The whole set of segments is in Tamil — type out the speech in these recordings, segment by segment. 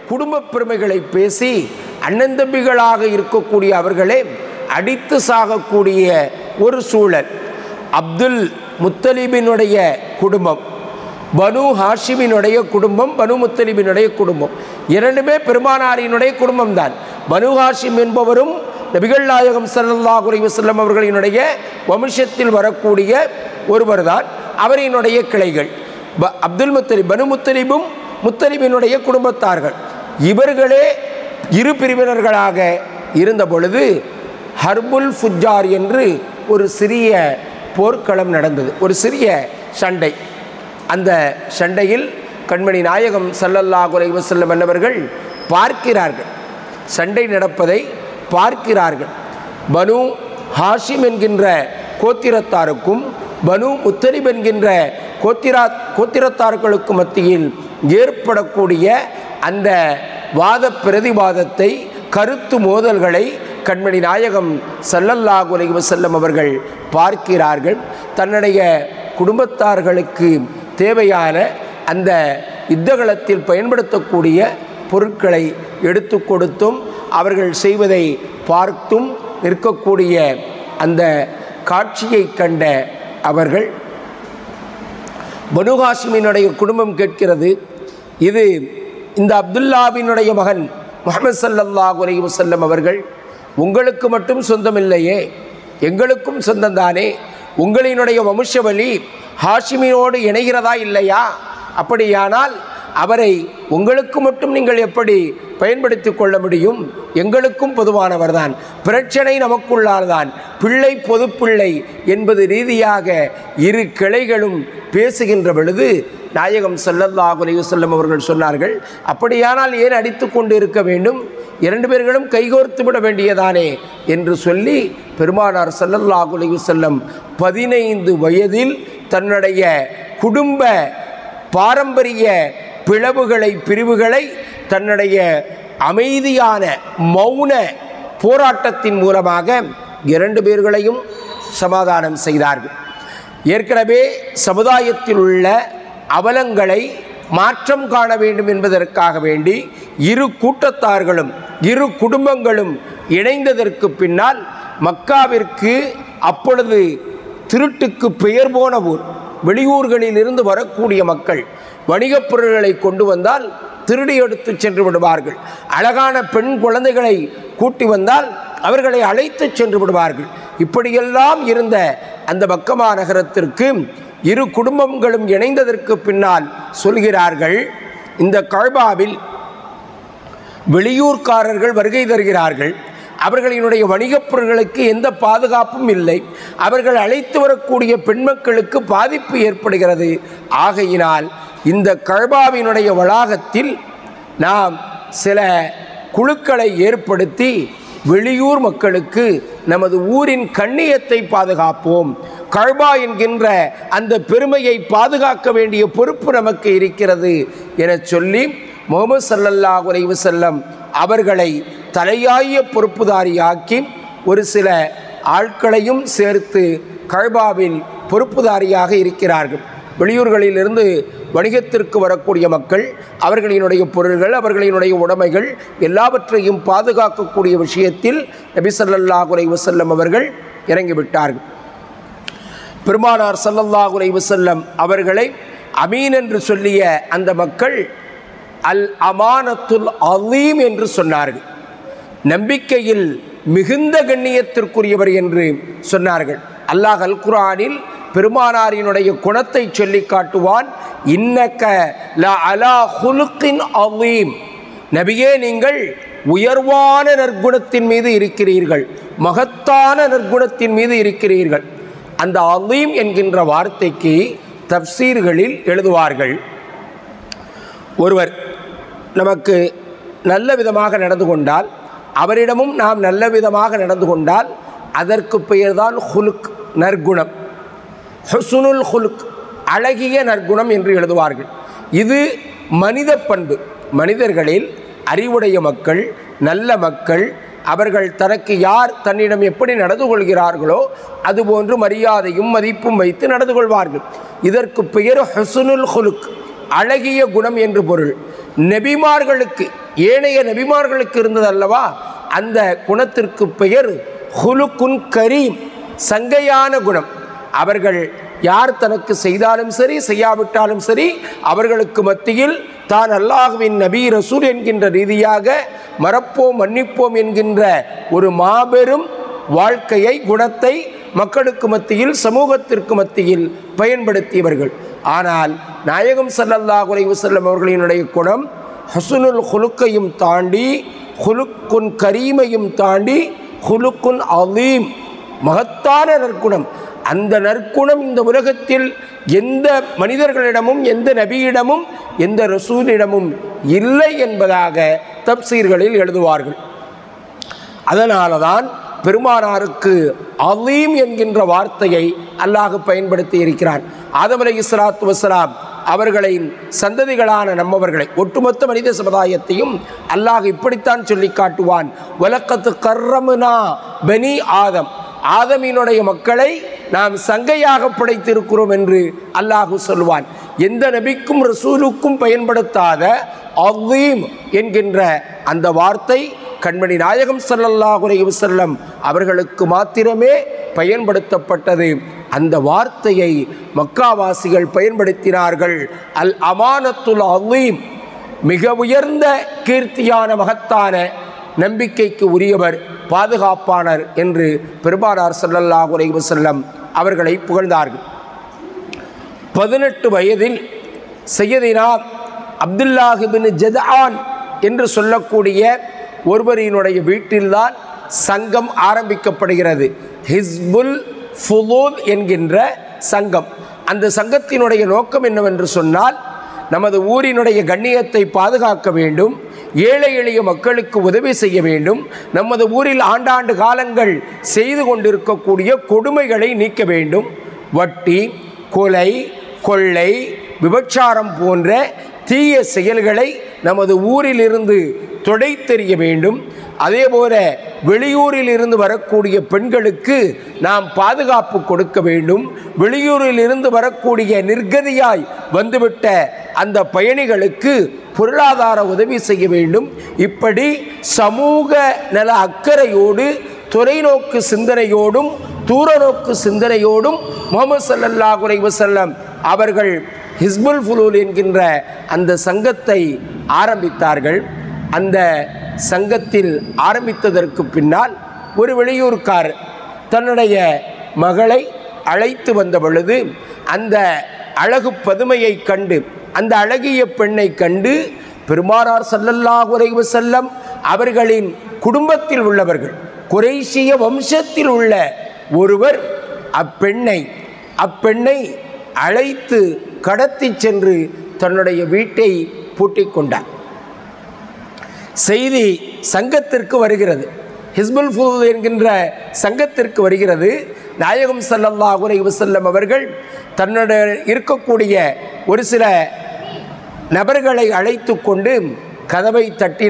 குடும்ப பெருமைகளை பேசி அண்ணன் தம்பிகளாக இருக்கக்கூடிய அவர்களே அடித்து சாகக்கூடிய ஒரு சூழல். அப்துல் முத்தலிபினுடைய குடும்பம், பனு ஹாஷிமினுடைய குடும்பம், பனு முத்தலிபினுடைய குடும்பம் இரண்டுமே பெருமானாரினுடைய குடும்பம்தான். பனு ஹாஷிம் என்பவரும் நபிகள் நாயகம் ஸல்லல்லாஹு அலைஹி வஸல்லம் அவர்களினுடைய வம்சத்தில் வரக்கூடிய ஒருவர் தான். அவரினுடைய கிளைகள் அப்துல் முத்தலிப், பனு முத்தலிபும் முத்தலிபினுடைய குடும்பத்தார்கள். இவர்களே இரு பிரிவினர்களாக இருந்த பொழுது ஹர்புல் ஃபுஜார் என்று ஒரு சிறிய போர்க்களம் நடந்தது, ஒரு சிறிய சண்டை. அந்த சண்டையில் கண்மணி நாயகம் ஸல்லல்லாஹு அலைஹி வஸல்லம் என்பவர்கள் பார்க்கிறார்கள், சண்டை நடப்பதை பார்க்கிறார்கள். பனு ஹாஷிம் என்கின்ற கோத்திரத்தாருக்கும் பனு முத்தலிப் என்கின்ற கோத்திரத்தார்களுக்கும் மத்தியில் ஏற்படக்கூடிய அந்த வாத பிரதிவாதத்தை, கருத்து மோதல்களை கண்மணி நாயகம் ஸல்லல்லாஹு அலைஹி வஸல்லம் அவர்கள் பார்க்கிறார்கள். தன்னுடைய குடும்பத்தார்களுக்கு தேவையான அந்த யுத்தகளத்தில் பயன்படுத்தக்கூடிய பொருட்களை எடுத்து கொடுத்தும் அவர்கள் செய்வதை பார்த்தும் நிற்கக்கூடிய அந்த காட்சியை கண்ட அவர்கள், பனு ஹாஷிமினுடைய குடும்பம் கேட்கிறது, இது இந்த அப்துல்லாவினுடைய மகன் முஹம்மது ஸல்லல்லாஹு அலைஹி வஸல்லம் அவர்கள் உங்களுக்கு மட்டும் சொந்தமில்லையே, எங்களுக்கும் சொந்தம்தானே, உங்களினுடைய வம்சவழி ஹாஷிமியோடு இணைகிறதா இல்லையா? அப்படியானால் அவரை உங்களுக்கு மட்டும் நீங்கள் எப்படி பயன்படுத்தி கொள்ள முடியும்? எங்களுக்கும் பொதுவானவர் தான், பிரச்சனை நமக்குள்ளால்தான், பிள்ளை பொது பிள்ளை என்பது ரீதியாக இரு கிளைகளும் பேசுகின்ற பொழுது நாயகம் ஸல்லல்லாஹு அலைஹி வஸல்லம் அவர்கள் சொன்னார்கள், அப்படியானால் ஏன் அடித்து கொண்டு இருக்க வேண்டும், இரண்டு பேர்களும் கைகோர்த்து விட வேண்டியதானே என்று சொல்லி பெருமானார் ஸல்லல்லாஹு அலைஹி வஸல்லம் 15 வயதில் தன்னுடைய குடும்ப பாரம்பரிய பிரிவுகளை தன்னுடைய அமைதியான மௌன போராட்டத்தின் மூலமாக இரண்டு பேர்களையும் சமாதானம் செய்தார்கள். ஏற்கனவே சமுதாயத்தில் உள்ள அவலங்களை மாற்றம் காண வேண்டும் என்பதற்காக வேண்டி இரு கூட்டத்தார்களும் இரு குடும்பங்களும் இணைந்ததற்கு பின்னால் மக்காவிற்கு அப்பொழுது திருட்டுக்கு பெயர் போன ஊர், வெளியூர்களில் இருந்து வரக்கூடிய மக்கள் வணிகப் பொருள்களை கொண்டு வந்தால் திருடி எடுத்து சென்று விடுவார்கள். அழகான பெண் குழந்தைகளை கூட்டி வந்தால் அவர்களை அழைத்து சென்று விடுவார்கள். இப்படியெல்லாம் இருந்த அந்த மக்கமா நகரத்திற்கு இரு குடும்பங்களும் இணைந்ததற்கு பின்னால் சொல்கிறார்கள், இந்த கஅபாவில் வெளியூர்காரர்கள் வருகை தருகிறார்கள், அவர்களினுடைய வணிகப் பொருட்களுக்கு எந்த பாதுகாப்பும் இல்லை, அவர்கள் அழைத்து வரக்கூடிய பெண் மக்களுக்கு பாதிப்பு ஏற்படுகிறது. ஆகையினால் இந்த கஅபாவினுடைய வளாகத்தில் நாம் சில குழுக்களை ஏற்படுத்தி வெளியூர் மக்களுக்கு நமது ஊரின் கண்ணியத்தை பாதுகாப்போம், கஅபா என்கின்ற அந்த பெருமையை பாதுகாக்க வேண்டிய பொறுப்பு நமக்கு இருக்கிறது என சொல்லி முஹம்மது ஸல்லல்லாஹு அலைஹி வஸல்லம் அவர்களை தலையாய பொறுப்புதாரியாக்கி ஒரு சில ஆட்களையும் சேர்த்து கஅபாவில் பொறுப்புதாரியாக இருக்கிறார்கள். வெளியூர்களிலிருந்து வணிகத்திற்கு வரக்கூடிய மக்கள், அவர்களினுடைய பொருள்கள், அவர்களினுடைய உடைமைகள் எல்லாவற்றையும் பாதுகாக்கக்கூடிய விஷயத்தில் நபி ஸல்லல்லாஹு அலைஹி வஸல்லம் அவர்கள் இறங்கிவிட்டார்கள். பெருமானார் ஸல்லல்லாஹு அலைஹி வஸல்லம் அவர்களை அமீன் என்று சொல்லிய அந்த மக்கள் அல் அமானத்துல் அலீம் என்று சொன்னார்கள், நம்பிக்கையில் மிகுந்த கண்ணியத்திற்குரியவர் என்று சொன்னார்கள். அல்லாஹ் அல் குர்ஆனில் பெருமானாரினுடைய குணத்தை சொல்லி காட்டுவான், இன்னக லா அலா ஹுலுகின் அலீம், நபியே நீங்கள் உயர்வான நற்குணத்தின் மீது இருக்கிறீர்கள், மகத்தான நற்குணத்தின் மீது இருக்கிறீர்கள். அந்த அலீம் என்கின்ற வார்த்தைக்கு தஃப்சீர்களில் எழுதுவார்கள், ஒருவர் நமக்கு நல்ல விதமாக நடந்து கொண்டால், அவரிடமும் நாம் நல்ல விதமாக நடந்து கொண்டால் அதற்கு பெயர்தான் ஹுலுக், நற்குணம். ஹுஸ்னுல் ஹுலுக், அழகிய நற்குணம் என்று எழுதுவார்கள். இது மனித பண்பு. மனிதர்களில் அறிவுடைய மக்கள், நல்ல மக்கள், அவர்கள் தனக்கு யார் தன்னிடம் எப்படி நடந்து கொள்கிறார்களோ அதுபோன்று மரியாதையும் மதிப்பும் வைத்து நடந்து கொள்வார்கள். இதற்கு பெயர் ஹுஸ்னுல் ஹுலுக், அழகிய குணம் என்று பொருள். நபிமார்களுக்கு, ஏனைய நபிமார்களுக்கு இருந்தது அல்லவா, அந்த குணத்திற்கு பெயர் ஹுலுக்குன் கரீம், சங்கையான குணம். அவர்கள் யார் தனக்கு செய்தாலும் சரி செய்யாவிட்டாலும் சரி அவர்களுக்கு மத்தியில் தான் அல்லாஹ்வின் நபி ரசூல் என்கின்ற ரீதியாக மறப்போம் மன்னிப்போம் என்கின்ற ஒரு மாபெரும் வாழ்க்கையை, குணத்தை மக்களுக்கு மத்தியில், சமூகத்திற்கு மத்தியில் பயன்படுத்தியவர்கள். ஆனால் நாயகம் ஸல்லல்லாஹு அலைஹி வஸல்லம் அவர்களினுடைய குணம் ஹுஸ்னுல் ஹுலுக்கையும் தாண்டி, ஹுலுக்குன் கரீமையும் தாண்டி, ஹுலுக்குன் அலீம், மகத்தான நற்குணம். அந்த நற்குணம் இந்த உலகத்தில் எந்த மனிதர்களிடமும், எந்த நபியிடமும், எந்த ரசூலிடமும் இல்லை என்பதாக தப்சீர்களில் எழுதுவார்கள். அதனால தான் பெருமானாருக்கு அலீம் என்கின்ற வார்த்தையை அல்லாஹ் பயன்படுத்தி இருக்கிறான். ஆதம் அலைஹிஸ்ஸலாத்து வஸ்ஸலாம் அவர்களின் சந்ததிகளான நம்மவர்களை, ஒட்டுமொத்த மனித சமுதாயத்தையும் அல்லாஹ் இப்படித்தான் சொல்லி காட்டுவான். வலக்கத் கர்ரம்னா பனி ஆதம், ஆதமினுடைய மக்களை நாம் சங்கையாக படைத்திருக்கிறோம் என்று அல்லாஹ் சொல்வான். எந்த நபிக்கும் ரசூலுக்கும் பயன்படுத்தாத அலீம் என்கின்ற அந்த வார்த்தை கண்மணி நாயகம் ஸல்லல்லாஹு அலைஹி வஸல்லம் அவர்களுக்கு மாத்திரமே பயன்படுத்தப்பட்டது. அந்த வார்த்தையை மக்காவாசிகள் பயன்படுத்தினார்கள். அல் அமானத்துல் அலீம், மிக உயர்ந்த கீர்த்தியான மகத்தான நம்பிக்கைக்கு உரியவர், பாதுகாப்பாளர் என்று பெருமானார் ஸல்லல்லாஹு அலைஹி வஸல்லம் அவர்களை புகழ்ந்தார்கள். 18 வயதில் சையதினா அப்துல்லாஹ் இப்னு ஜத்ஆன் என்று சொல்லக்கூடிய ஒருவரினுடைய வீட்டில்தான் சங்கம் ஆரம்பிக்கப்படுகிறது. ஹிஸ்புல் ஃபுலூல் என்கின்ற சங்கம். அந்த சங்கத்தினுடைய நோக்கம் என்னவென்று சொன்னால், நமது ஊரினுடைய கண்ணியத்தை பாதுகாக்க வேண்டும், ஏழை எளிய மக்களுக்கு உதவி செய்ய வேண்டும், நமது ஊரில் ஆண்டாண்டு காலங்கள் செய்து கொண்டிருக்கக்கூடிய கொடுமைகளை நீக்க வேண்டும், வட்டி, கொலை, கொள்ளை, விபச்சாரம் போன்ற தீய செயல்களை நமது ஊரிலிருந்து தொடைத்தெறிய வேண்டும். அதேபோல வெளியூரில் இருந்து வரக்கூடிய பெண்களுக்கு நாம் பாதுகாப்பு கொடுக்க வேண்டும். வெளியூரில் இருந்து வரக்கூடிய நிர்கதியாய் வந்துவிட்ட அந்த பயணிகளுக்கு பொருளாதார உதவி செய்ய வேண்டும். இப்படி சமூக நல அக்கறையோடு, தொலைநோக்கு சிந்தனையோடும், தூரநோக்கு சிந்தனையோடும் முஹம்மது ஸல்லல்லாஹு அலைஹி வஸல்லம் அவர்கள் ஹிஸ்புல் ஃபுலூல் என்கின்ற அந்த சங்கத்தை ஆரம்பித்தார்கள். அந்த சங்கத்தில் ஆரம்பித்ததற்கு பின்னால் ஒரு வெளியூர்கார் தன்னுடைய மகளை அழைத்து வந்த பொழுது, அந்த அழகு பதுமையை கண்டு, அந்த அழகிய பெண்ணை கண்டு பெருமானார் ஸல்லல்லாஹு அலைஹி வஸல்லம் அவர்களின் குடும்பத்தில் உள்ளவர்கள், குறைஷிய வம்சத்தில் உள்ள ஒருவர் அப்பெண்ணை அழைத்து கடத்தி சென்று தன்னுடைய வீட்டை பூட்டிக் கொண்டார். செய்தி சங்கத்திற்கு வருகிறது, ஹிஸ்புல் ஃபுலூல் என்கின்ற சங்கத்திற்கு வருகிறது. நாயகம் ஸல்லல்லாஹு அலைஹி வஸல்லம் அவர்கள் தன்னுடைய இருக்கக்கூடிய ஒரு சில நபர்களை அழைத்து கொண்டு கதவை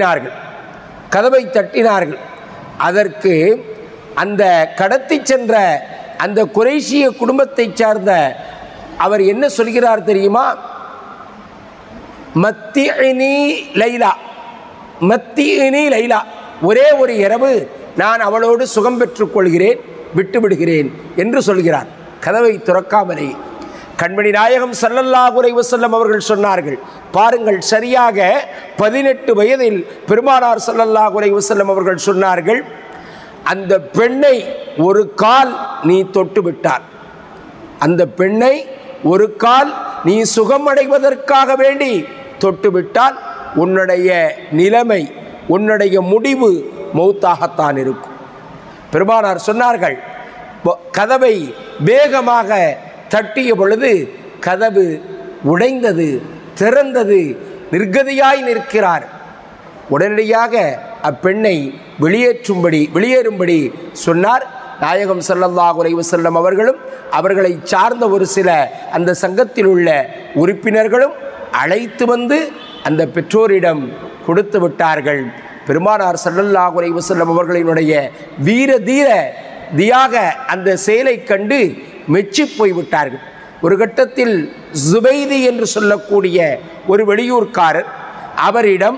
தட்டினார்கள். அதற்கு அந்த கடத்தி சென்ற அந்த குறைஷிய குடும்பத்தை சார்ந்த அவர் என்ன சொல்கிறார் தெரியுமா? மத்திஇனி லைலா, ஒரே ஒரு இரவு நான் அவளோடு சுகம் பெற்றுக் கொள்கிறேன், விட்டுவிடுகிறேன் என்று சொல்கிறார். கதவை துறக்காமலே கண்மணி நாயகம் ஸல்லல்லாஹு அலைஹி வஸல்லம் அவர்கள் சொன்னார்கள், பாருங்கள், சரியாக 18 வயதில் பெருமானார் ஸல்லல்லாஹு அலைஹி வஸல்லம் அவர்கள் சொன்னார்கள், அந்த பெண்ணை ஒரு கால் நீ தொட்டு விட்டால், அந்த பெண்ணை ஒரு கால் நீ சுகமடைவதற்காக வேண்டி தொட்டுவிட்டால் உன்னுடைய நிலைமை, உன்னுடைய முடிவு மௌத்தாகத்தான் இருக்கும். பெருமானார் சொன்னார்கள், கதவை வேகமாக தட்டிய பொழுது கதவு உடைந்தது, திறந்தது, நிர்கதியாய் நிற்கிறார். உடனடியாக அப்பெண்ணை வெளியேறும்படி சொன்னார். நாயகம் ஸல்லல்லாஹு அலைஹி வஸல்லம் அவர்களும் அவர்களை சார்ந்த ஒரு சில அந்த சங்கத்தில் உள்ள உறுப்பினர்களும் அழைத்து வந்து அந்த பெற்றோரிடம் கொடுத்து விட்டார்கள். பெருமானார் ஸல்லல்லாஹு அலைஹி வஸல்லம் அவர்களினுடைய வீர தியாக அந்த செயலை கண்டு மெச்சி போய்விட்டார்கள். ஒரு கட்டத்தில் ஜுபைதி என்று சொல்லக்கூடிய ஒரு வெளியூர்காரர், அவரிடம்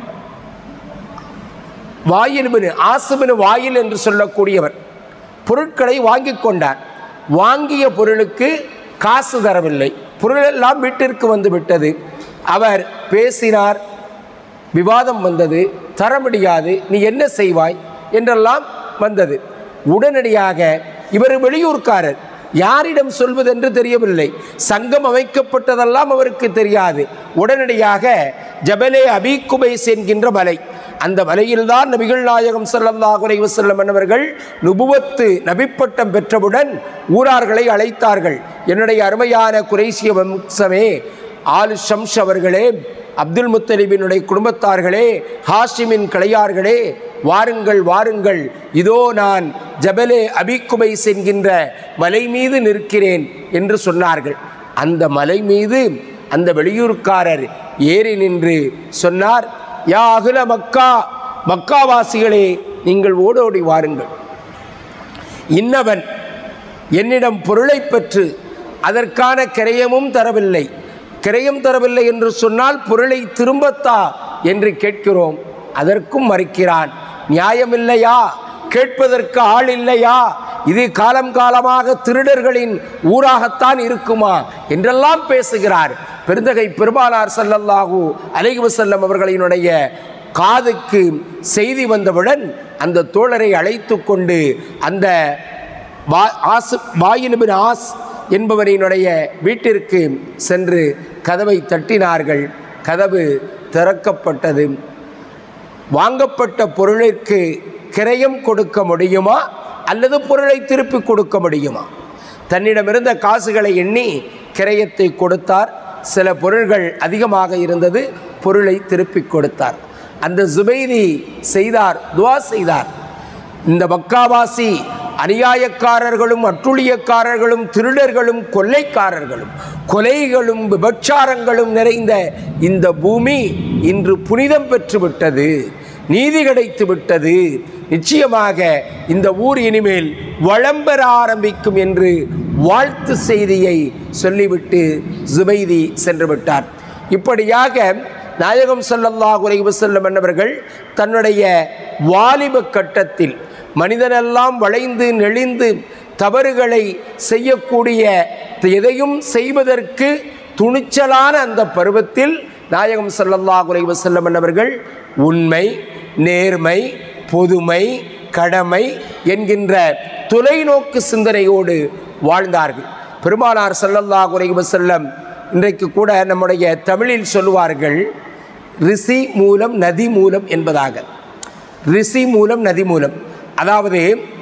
ஆசிபின் வாயில் என்று சொல்லக்கூடியவர் பொருட்களை வாங்கி கொண்டார். வாங்கிய பொருளுக்கு காசு தரவில்லை. பொருளெல்லாம் வீட்டிற்கு வந்து விட்டது. அவர் பேசினார், விவாதம் வந்தது. தர முடியாது, நீ என்ன செய்வாய் என்றெல்லாம் வந்தது. உடனடியாக இவர் வெளியூர்காரர், யாரிடம் சொல்வதென்று தெரியவில்லை. சங்கம் அமைக்கப்பட்டதெல்லாம் அவருக்கு தெரியாது. உடனடியாக ஜபலே அபீ குபைஸ் என்கின்ற மலை, அந்த மலையில்தான் நபிகள் நாயகம் ஸல்லல்லாஹு அலைஹி வஸல்லம் அவர்கள் நுபுவத்து நபிப்பட்டம் பெற்றவுடன் ஊரார்களை அழைத்தார்கள். என்னுடைய அருமையான குறைஷிய வம்சமே, ஆலு ஷம்ஸ் அவர்களே, அப்துல் முத்தலிபினுடைய குடும்பத்தார்களே, ஹாஷிமின் கிளையார்களே, வாருங்கள் வாருங்கள், இதோ நான் ஜபலே அபீ குபைஸ் என்கின்ற மலை மீது நிற்கிறேன் என்று சொன்னார்கள். அந்த மலை மீது அந்த வெளியூர்காரர் ஏறி நின்று சொன்னார், யா அஹ்ல மக்கா, மக்காவாசிகளே, நீங்கள் ஓடோடி வாருங்கள். இன்னவன் என்னிடம் பொருளை பெற்று அதற்கான கிரயமும் தரவில்லை. கிரயம் தரவில்லை என்று சொன்னால் பொருளை திரும்பத்தா என்று கேட்கிறோம், அதற்கும் மறுக்கிறான். நியாயமில்லையா? கேட்பதற்கு ஆள் இல்லையா? இது காலம் காலமாக திருடர்களின் ஊராகத்தான் இருக்குமா என்றெல்லாம் பேசுகிறார். பெருந்தகை பெருமானார் ஸல்லல்லாஹு அலைஹி வஸல்லம் அவர்களினுடைய காதுக்கு செய்தி வந்தவுடன் அந்த தோழரை அழைத்து கொண்டு அந்த வாயில் பின் ஆஸ் என்பவரினுடைய வீட்டிற்கு சென்று கதவை தட்டினார்கள். கதவு திறக்கப்பட்டது. வாங்கப்பட்ட பொருளிற்கு கிரயம் கொடுக்க முடியுமா அல்லது பொருளை திருப்பி கொடுக்க முடியுமா? தன்னிடமிருந்த காசுகளை எண்ணி கிரயத்தை கொடுத்தார். சில பொருள்கள் அதிகமாக இருந்தது, பொருளை திருப்பி கொடுத்தார். அந்த ஜுபைரி செய்தார், துவா செய்தார், இந்த மக்காவாசி அநியாயக்காரர்களும் அட்டுழியக்காரர்களும் திருடர்களும் கொள்ளைக்காரர்களும் கொலைகளும் விபச்சாரங்களும் நிறைந்த இந்த பூமி இன்று புனிதம் பெற்றுவிட்டது, நீதி கிடைத்து விட்டது. நிச்சயமாக இந்த ஊர் இனிமேல் வளம் பெற ஆரம்பிக்கும் என்று வாழ்த்து செய்தியை சொல்லிவிட்டு ஜுபைரி சென்று விட்டார். இப்படியாக நாயகம் ஸல்லல்லாஹு அலைஹி வஸல்லம் என்பவர்கள் தன்னுடைய வாலிப கட்டத்தில் மனிதனெல்லாம் வளைந்து நெளிந்து தவறுகளை செய்யக்கூடிய, எதையும் செய்வதற்கு துணிச்சலான அந்த பருவத்தில் நாயகம் ஸல்லல்லாஹு அலைஹி வஸல்லம் என்பவர்கள் உண்மை, நேர்மை, பொதுமை, கடமை என்கின்ற தொலைநோக்கு சிந்தனையோடு வாழ்ந்தார்கள். பெருமானார் ஸல்லல்லாஹு அலைஹி வஸல்லம் இன்றைக்கு கூட நம்முடைய தமிழில் சொல்லுவார்கள், ரிஷி மூலம் நதி மூலம் என்பதாக. ரிஷி மூலம் நதி மூலம், அதாவது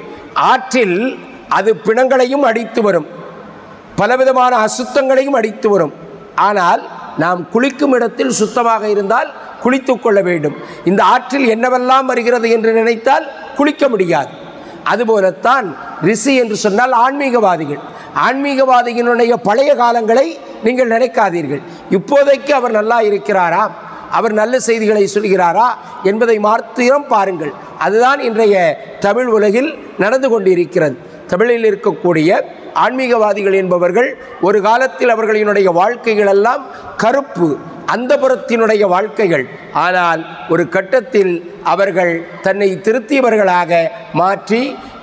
ஆற்றில் அது பிணங்களையும் அடித்து வரும், பலவிதமான அசுத்தங்களையும் அடித்து வரும். ஆனால் நாம் குளிக்கும் இடத்தில் சுத்தமாக இருந்தால் குளித்து கொள்ள வேண்டும். இந்த ஆற்றில் என்னவெல்லாம் வருகிறது என்று நினைத்தால் குளிக்க முடியாது. அதுபோலத்தான் ரிஷி என்று சொன்னால் ஆன்மீகவாதிகள். ஆன்மீகவாதிகளுடைய பழைய காலங்களை நீங்கள் நினைக்காதீர்கள். இப்போதைக்கு அவர் நல்லா இருக்கிறாரா, அவர் நல்ல செய்திகளை சொல்கிறாரா என்பதை மாத்திரம் பாருங்கள். அதுதான் இன்றைய தமிழ் உலகில் நடந்து கொண்டிருக்கிறது. தமிழில் இருக்கக்கூடிய ஆன்மீகவாதிகள் என்பவர்கள் ஒரு காலத்தில் அவர்களினுடைய வாழ்க்கைகள் எல்லாம் கருப்பு அந்தபுரத்தினுடைய வாழ்க்கைகள். ஆனால் ஒரு கட்டத்தில் அவர்கள் தன்னை திருத்தியவர்களாக மாற்றி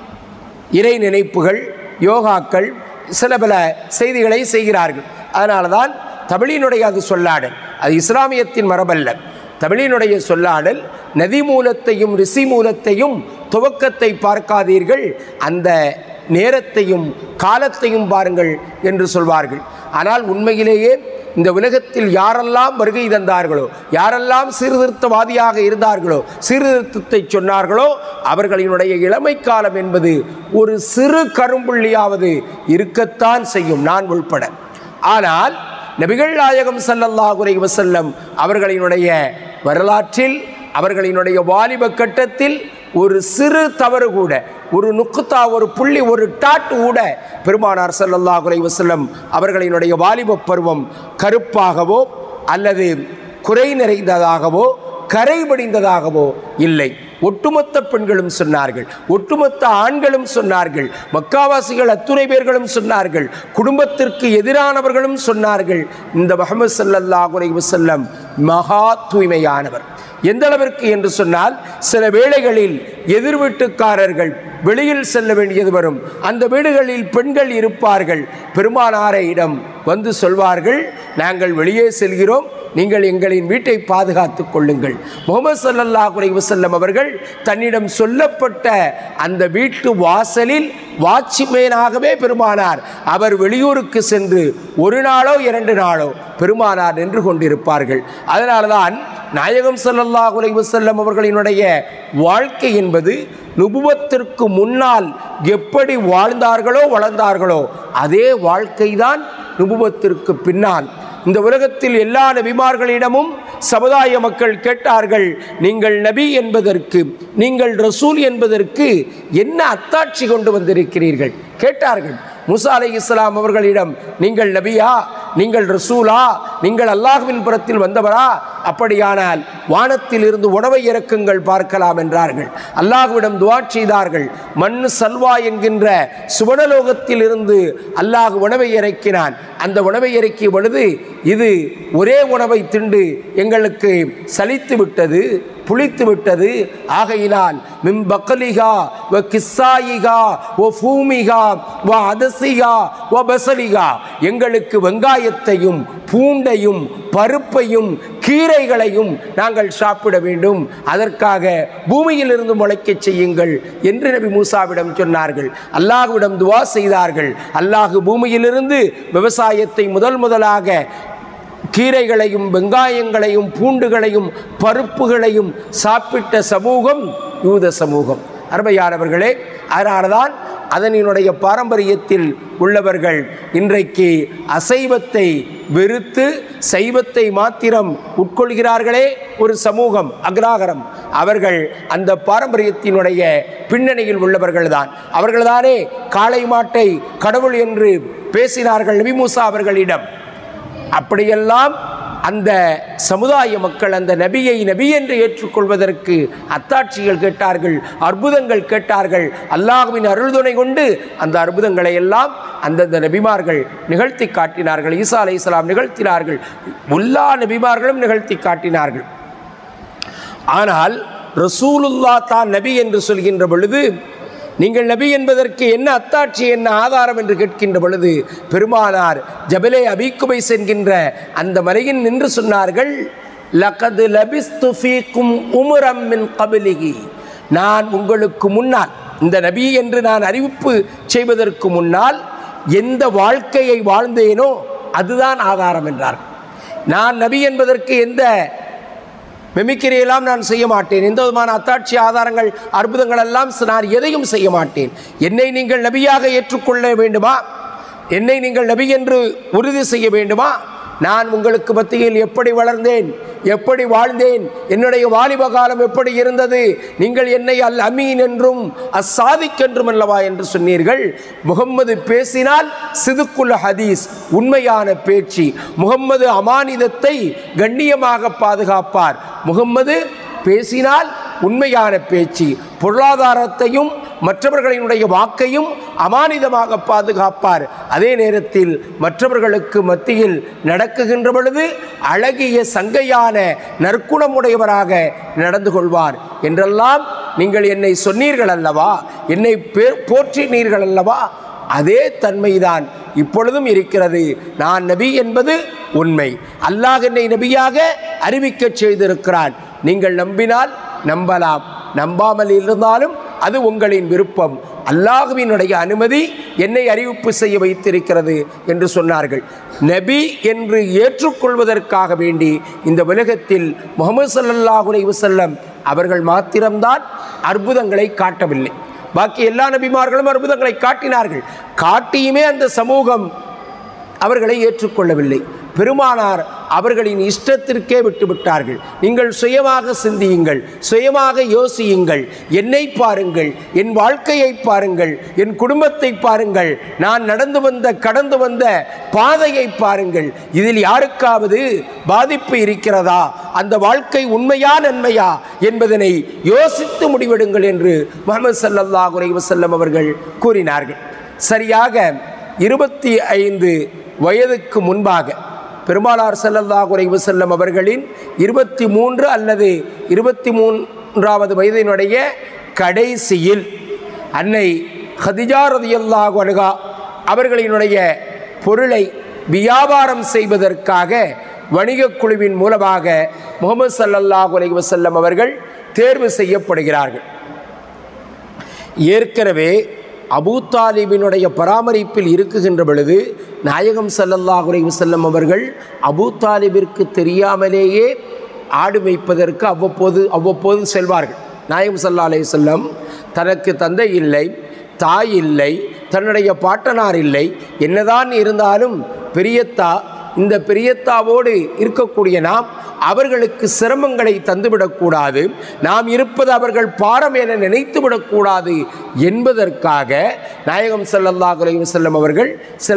இறை நினைப்புகள், யோகாக்கள், சில பல செய்திகளை செய்கிறார்கள். அதனால தான் தமிழினுடைய அது சொல்லாடல், அது இஸ்லாமியத்தின் மரபல்ல. தமிழினுடைய சொல்லாடல் நதி மூலத்தையும் ரிஷி மூலத்தையும் துவக்கத்தை பார்க்காதீர்கள், அந்த நேரத்தையும் காலத்தையும் பாருங்கள் என்று சொல்வார்கள். ஆனால் உண்மையிலேயே இந்த உலகத்தில் யாரெல்லாம் வருகை தந்தார்களோ, யாரெல்லாம் சீர்திருத்தவாதியாக இருந்தார்களோ, சீர்திருத்தத்தை சொன்னார்களோ, அவர்களினுடைய இளமை காலம் என்பது ஒரு சிறு கரும்புள்ளியாவது இருக்கத்தான் செய்யும், நான் உள்பட. ஆனால் நபிகள் நாயகம் ஸல்லல்லாஹு அலைஹி வஸல்லம் அவர்களினுடைய வரலாற்றில், அவர்களினுடைய வாலிப கட்டத்தில் ஒரு சிறு தவறு கூட, ஒரு நுக்குத்தா, ஒரு புள்ளி, ஒரு டாட் கூட பெருமானார் ஸல்லல்லாஹு அலைஹி வஸல்லம் அவர்களினுடைய வாலிப பருவம் கருப்பாகவோ அல்லது குறை நிறைந்ததாகவோ கரைபடிந்ததாகவோ இல்லை. ஒட்டுமொத்த பெண்களும் சொன்னார்கள், ஒட்டுமொத்த ஆண்களும் சொன்னார்கள், மக்காவாசிகள் அத்துணை பேர்களும் சொன்னார்கள், குடும்பத்திற்கு எதிரானவர்களும் சொன்னார்கள், இந்த முஹம்மது ஸல்லல்லாஹு அலைஹி வஸல்லம் மகா தூய்மையானவர். எந்த அளவிற்கு என்று சொன்னால், சில வேளைகளில் எதிர் வீட்டுக்காரர்கள் வெளியில் செல்ல வேண்டியது வரும். அந்த வீடுகளில் பெண்கள் இருப்பார்கள். பெருமானாரிடம் வந்து சொல்வார்கள், நாங்கள் வெளியே செல்கிறோம், நீங்கள் எங்களின் வீட்டை பாதுகாத்துக் கொள்ளுங்கள். முஹம்மது ஸல்லல்லாஹு அலைஹி வஸல்லம் அவர்கள் தன்னிடம் சொல்லப்பட்ட அந்த வீட்டு வாசலில் வாட்ச்மேனாகவே பெருமானார் அவர் வெளியூருக்கு சென்று ஒரு நாளோ 2 நாளோ பெருமானார் நின்று கொண்டிருப்பார்கள். அதனால்தான் நாயகம் ஸல்லல்லாஹு அலைஹி வஸல்லம் அவர்களினுடைய வாழ்க்கை என்பது நுபுவத்திற்கு முன்னால் எப்படி வாழ்ந்தார்களோ வளர்ந்தார்களோ அதே வாழ்க்கைதான் நுபுவத்திற்கு பின்னால். இந்த உலகத்தில் எல்லா நபிமார்களிடமும் சமுதாய மக்கள் கேட்டார்கள், நீங்கள் நபி என்பதற்கு, நீங்கள் ரசூல் என்பதற்கு என்ன அத்தாட்சி கொண்டு வந்திருக்கிறீர்கள் கேட்டார்கள். மூசா அலைஹிஸ்ஸலாம் அவர்களிடம், நீங்கள் நபியா, நீங்கள் ரசூலா, நீங்கள் அல்லாஹ்வின் புறத்தில் வந்தவரா? அப்படியானால் வானத்தில் இருந்து உணவை இறக்குங்கள் பார்க்கலாம் என்றார்கள். அல்லாஹ்விடம் துஆ செய்தார்கள். மண் சல்வா என்கின்ற சுவனலோகத்தில் இருந்து அல்லாஹ் உணவை இறக்கினான். அந்த உணவை இறக்கிய பொழுது இது ஒரே உணவை திண்டு எங்களுக்கு சலித்து விட்டது, புளித்து விட்டது. ஆகையினால் மின் பக்கலிகா வ கிஸ்ஸாயிகா வ ஃபூமிகா வ அதசிகா வ பசலிகா, எங்களுக்கு வெங்காயத்தையும் பூண்டையும் பருப்பையும் கீரைகளையும் நாங்கள் சாப்பிட வேண்டும், அதற்காக பூமியிலிருந்து முளைக்கச் செய்யுங்கள் என்று நபி மூசாவிடம் சொன்னார்கள். அல்லாஹ்விடம் துஆ செய்தார்கள். அல்லாஹ் பூமியிலிருந்து விவசாயத்தை முதலாக கீரைகளையும் வெங்காயங்களையும் பூண்டுகளையும் பருப்புகளையும் சாப்பிட்ட சமூகம் யூத சமூகம். அருமையானவர்களே, அதனால்தான் அதனுடைய பாரம்பரியத்தில் உள்ளவர்கள் இன்றைக்கு அசைவத்தை வெறுத்து சைவத்தை மாத்திரம் உட்கொள்கிறார்களே ஒரு சமூகம், அக்ராகரம். அவர்கள் அந்த பாரம்பரியத்தினுடைய பின்னணியில் உள்ளவர்கள்தான். அவர்கள்தானே காளை மாட்டை கடவுள் என்று பேசினார்கள் நபி மூசா அவர்களிடம். அப்படியெல்லாம் அந்த சமுதாய மக்கள் அந்த நபியை நபி என்று ஏற்றுக்கொள்வதற்கு அத்தாட்சிகள் கேட்டார்கள், அற்புதங்கள் கேட்டார்கள். அல்லாஹ்வின் அருள்துணை கொண்டு அந்த அற்புதங்களை எல்லாம் அந்தந்த நபிமார்கள் நிகழ்த்தி காட்டினார்கள். ஈசா அலைஹிஸ்ஸலாம் நிகழ்த்தினார்கள், எல்லா நபிமார்களும் நிகழ்த்தி காட்டினார்கள். ஆனால் ரசூலுல்லாஹ் தான் நபி என்று சொல்கின்ற பொழுது, நீங்கள் நபி என்பதற்கு என்ன அத்தாட்சி, என்ன ஆதாரம் என்று கேட்கின்ற பொழுது, பெருமானார் ஜபலே அபீ குபைஸ் என்கின்ற அந்த மலையில் நின்று சொன்னார்கள், லகது லபிஸ்து ஃபீக்கும் உம்ரம் மின் கப்லிஹி, நான் உங்களுக்கு முன்னால், இந்த நபி என்று நான் அறிவிப்பு செய்வதற்கு முன்னால் எந்த வாழ்க்கையை வாழ்ந்தேனோ அதுதான் ஆதாரம் என்றார்கள். நான் நபி என்பதற்கு எந்த மெமிக்கிரியெல்லாம் நான் செய்ய மாட்டேன், எந்த விதமான அத்தாட்சி ஆதாரங்கள் அற்புதங்கள் எல்லாம் நான் எதையும் செய்ய மாட்டேன். என்னை நீங்கள் நபியாக ஏற்றுக்கொள்ள வேண்டுமா, என்னை நீங்கள் நபி என்று உறுதி செய்ய வேண்டுமா? நான் உங்களுக்கு மத்தியில் எப்படி வளர்ந்தேன், எப்படி வாழ்ந்தேன், என்னுடைய வாலிப காலம் எப்படி இருந்தது, நீங்கள் என்னை அல் அமீன் என்றும் அஸ்ஸாதிக் என்றும் அல்லவா என்று சொன்னீர்கள். முகம்மது பேசினால் சிதுக்குல் ஹதீஸ், உண்மையான பேச்சு. முகம்மது அமானிதத்தை கண்ணியமாக பாதுகாப்பார். முகம்மது பேசினால் உண்மையான பேச்சு, பொருளாதாரத்தையும் மற்றவர்களினுடைய வாக்கையும் அமானிதமாக பாதுகாப்பார். அதே நேரத்தில் மற்றவர்களுக்கு மத்தியில் நடக்குகின்ற பொழுது அழகிய சங்கையான நற்குணமுடையவராக நடந்து கொள்வார் என்றெல்லாம் நீங்கள் என்னை சொன்னீர்கள் அல்லவா, என்னை போற்றினீர்கள் அல்லவா, அதே தன்மைதான் இப்பொழுதும் இருக்கிறது. நான் நபி என்பது உண்மை. அல்லாஹ் என்னை நபியாக அறிவிக்க செய்திருக்கிறான். நீங்கள் நம்பினால் நம்பலாம், நம்பாமல் இருந்தாலும் அது உங்களின் விருப்பம். அல்லாஹ்வினுடைய அனுமதி என்னை அறிவிப்பு செய்ய வைத்திருக்கிறது என்று சொன்னார்கள். நபி என்று ஏற்றுக்கொள்வதற்காக வேண்டி இந்த உலகத்தில் முஹம்மது ஸல்லல்லாஹு அலைஹி வஸல்லம் அவர்கள் மாத்திரம்தான் அற்புதங்களை காட்டவில்லை. பாக்கி எல்லா நபிமார்களும் அற்புதங்களை காட்டினார்கள். காட்டியுமே அந்த சமூகம் அவர்களை ஏற்றுக்கொள்ளவில்லை. பெருமானார் அவர்களின் இஷ்டத்திற்கே விட்டுவிட்டார்கள். நீங்கள் சுயமாக சிந்தியுங்கள், சுயமாக யோசியுங்கள், என்னை பாருங்கள், என் வாழ்க்கையை பாருங்கள், என் குடும்பத்தை பாருங்கள், நான் கடந்து வந்த பாதையை பாருங்கள். இதில் யாருக்காவது பாதிப்பு இருக்கிறதா, அந்த வாழ்க்கை உண்மையா நன்மையா என்பதனை யோசித்து முடிவெடுங்கள் என்று முஹம்மது ஸல்லல்லாஹு அலைஹி வஸல்லம் அவர்கள் கூறினார்கள். சரியாக 25 வயதுக்கு முன்பாக பெருமானார் ஸல்லல்லாஹு அலைஹி வஸல்லம் அவர்களின் 23 அல்லது 23வது வயதினுடைய கடைசியில் அன்னை கதீஜா ரலியல்லாஹு அன்ஹா அவர்களினுடைய பொருளை வியாபாரம் செய்வதற்காக வணிகக் குழுவின் மூலமாக முஹம்மது ஸல்லல்லாஹு அலைஹி வஸல்லம் அவர்கள் தேர்வு செய்யப்படுகிறார்கள். ஏற்கனவே அபூ தாலிபினுடைய பராமரிப்பில் இருக்குகின்ற பொழுது நாயகம் ஸல்லல்லாஹு அலைஹி வஸல்லம் அவர்கள் அபூ தாலிபிற்கு தெரியாமலேயே ஆடு மேய்ப்பதற்கு அவ்வப்போது செல்வார்கள். நாயகம் ஸல்லல்லாஹு அலைஹி வஸல்லம் தனக்கு தந்தை இல்லை, தாய் இல்லை, தன்னுடைய பாட்டனார் இல்லை, என்னதான் இருந்தாலும் பெரியத்தா, இந்த பெரியத்தாவோடு இருக்கக்கூடிய நாம் அவர்களுக்கு சிரமங்களை தந்துவிடக்கூடாது, நாம் இருப்பது அவர்கள் பாரம் என நினைத்துவிடக்கூடாது என்பதற்காக நாயகம் ஸல்லல்லாஹு அலைஹி வஸல்லம் அவர்கள் சில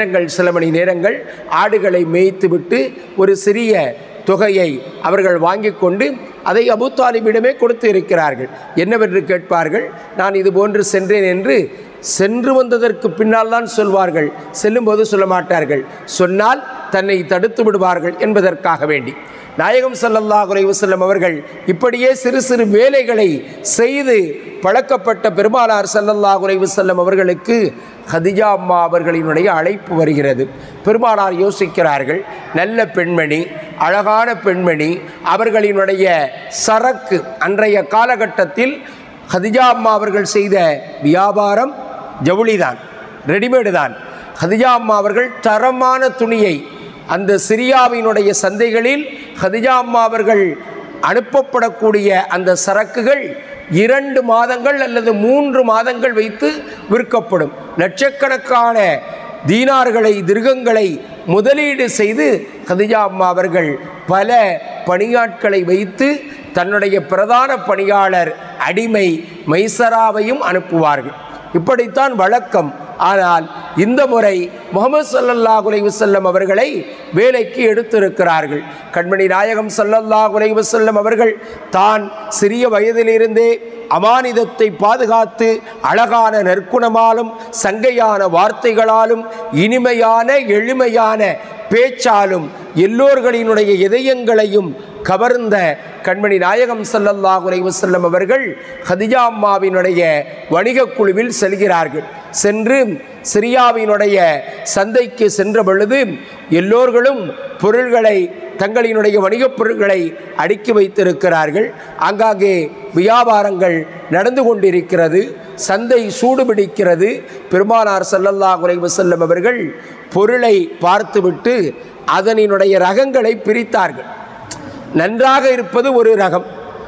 மணி நேரங்கள் ஆடுகளை மேய்த்துவிட்டு ஒரு சிறிய தொகையை அவர்கள் வாங்கி கொண்டு அதை அபூ தாலிபிடமே கொடுத்து இருக்கிறார்கள். என்னவென்று கேட்பார்கள். நான் இது போன்று சென்றேன் என்று சென்று வந்ததற்கு பின்னால் தான் சொல்வார்கள், செல்லும்போது சொல்ல மாட்டார்கள். சொன்னால் தன்னை தடுத்து விடுவார்கள் என்பதற்காக வேண்டி நாயகம் ஸல்லல்லாஹு அலைஹி வஸல்லம் அவர்கள் இப்படியே சிறு சிறு வேலைகளை செய்து பழக்கப்பட்ட பெருமானார் ஸல்லல்லாஹு அலைஹி வஸல்லம் அவர்களுக்கு கதீஜா அம்மா அவர்களினுடைய அழைப்பு வருகிறது. பெருமானார் யோசிக்கிறார்கள், நல்ல பெண்மணி, அழகான பெண்மணி, அவர்களினுடைய சரக்கு அன்றைய காலகட்டத்தில் கதீஜா அம்மா அவர்கள் செய்த வியாபாரம் ஜவுளிதான், ரெடிமேடு தான். கதீஜா அம்மா அவர்கள் தரமான துணியை அந்த சிரியாவினுடைய சந்தைகளில் கதீஜா அம்மா அவர்கள் அனுப்பப்படக்கூடிய அந்த சரக்குகள் 2 மாதங்கள் அல்லது 3 மாதங்கள் வைத்து விற்கப்படும். லட்சக்கணக்கான தீனார்களை, திர்கங்களை முதலீடு செய்து கதீஜா அம்மா அவர்கள் பல பணியாட்களை வைத்து தன்னுடைய பிரதான பணியாளர் அடிமை மைசராவையும் அனுப்புவார்கள். இப்படித்தான் வழக்கம். ஆனால் இந்த முறை முஹம்மது ஸல்லல்லாஹு அலைஹி வஸல்லம் அவர்களை வேலைக்கு எடுத்திருக்கிறார்கள். கண்மணி நாயகம் ஸல்லல்லாஹு அலைஹி வஸல்லம் அவர்கள் தான் சிறிய வயதிலிருந்தே அமானிதத்தை பாதுகாத்து அழகான நற்குணமாலும் சங்கையான வார்த்தைகளாலும் இனிமையான எளிமையான பேச்சாலும் எல்லோர்களினுடைய இதயங்களையும் கவர்ந்த கண்மணி நாயகம் ஸல்லல்லாஹு அலைஹி வஸல்லம் அவர்கள் கதீஜா அம்மாவினுடைய வணிகக் குழுவில் செல்கிறார்கள். சென்று சிரியாவினுடைய சந்தைக்கு சென்ற பொழுது எல்லோர்களும் பொருள்களை, தங்களினுடைய வணிகப் பொருட்களை அடுக்கி வைத்திருக்கிறார்கள். ஆங்காங்கே வியாபாரங்கள் நடந்து கொண்டிருக்கிறது, சந்தை சூடுபிடிக்கிறது. பெருமானார் ஸல்லல்லாஹு அலைஹி வஸல்லம் அவர்கள் பொருளை பார்த்துவிட்டு அதனினுடைய ரகங்களை பிரித்தார்கள். நன்றாக இருப்பது ஒரு ரகம்,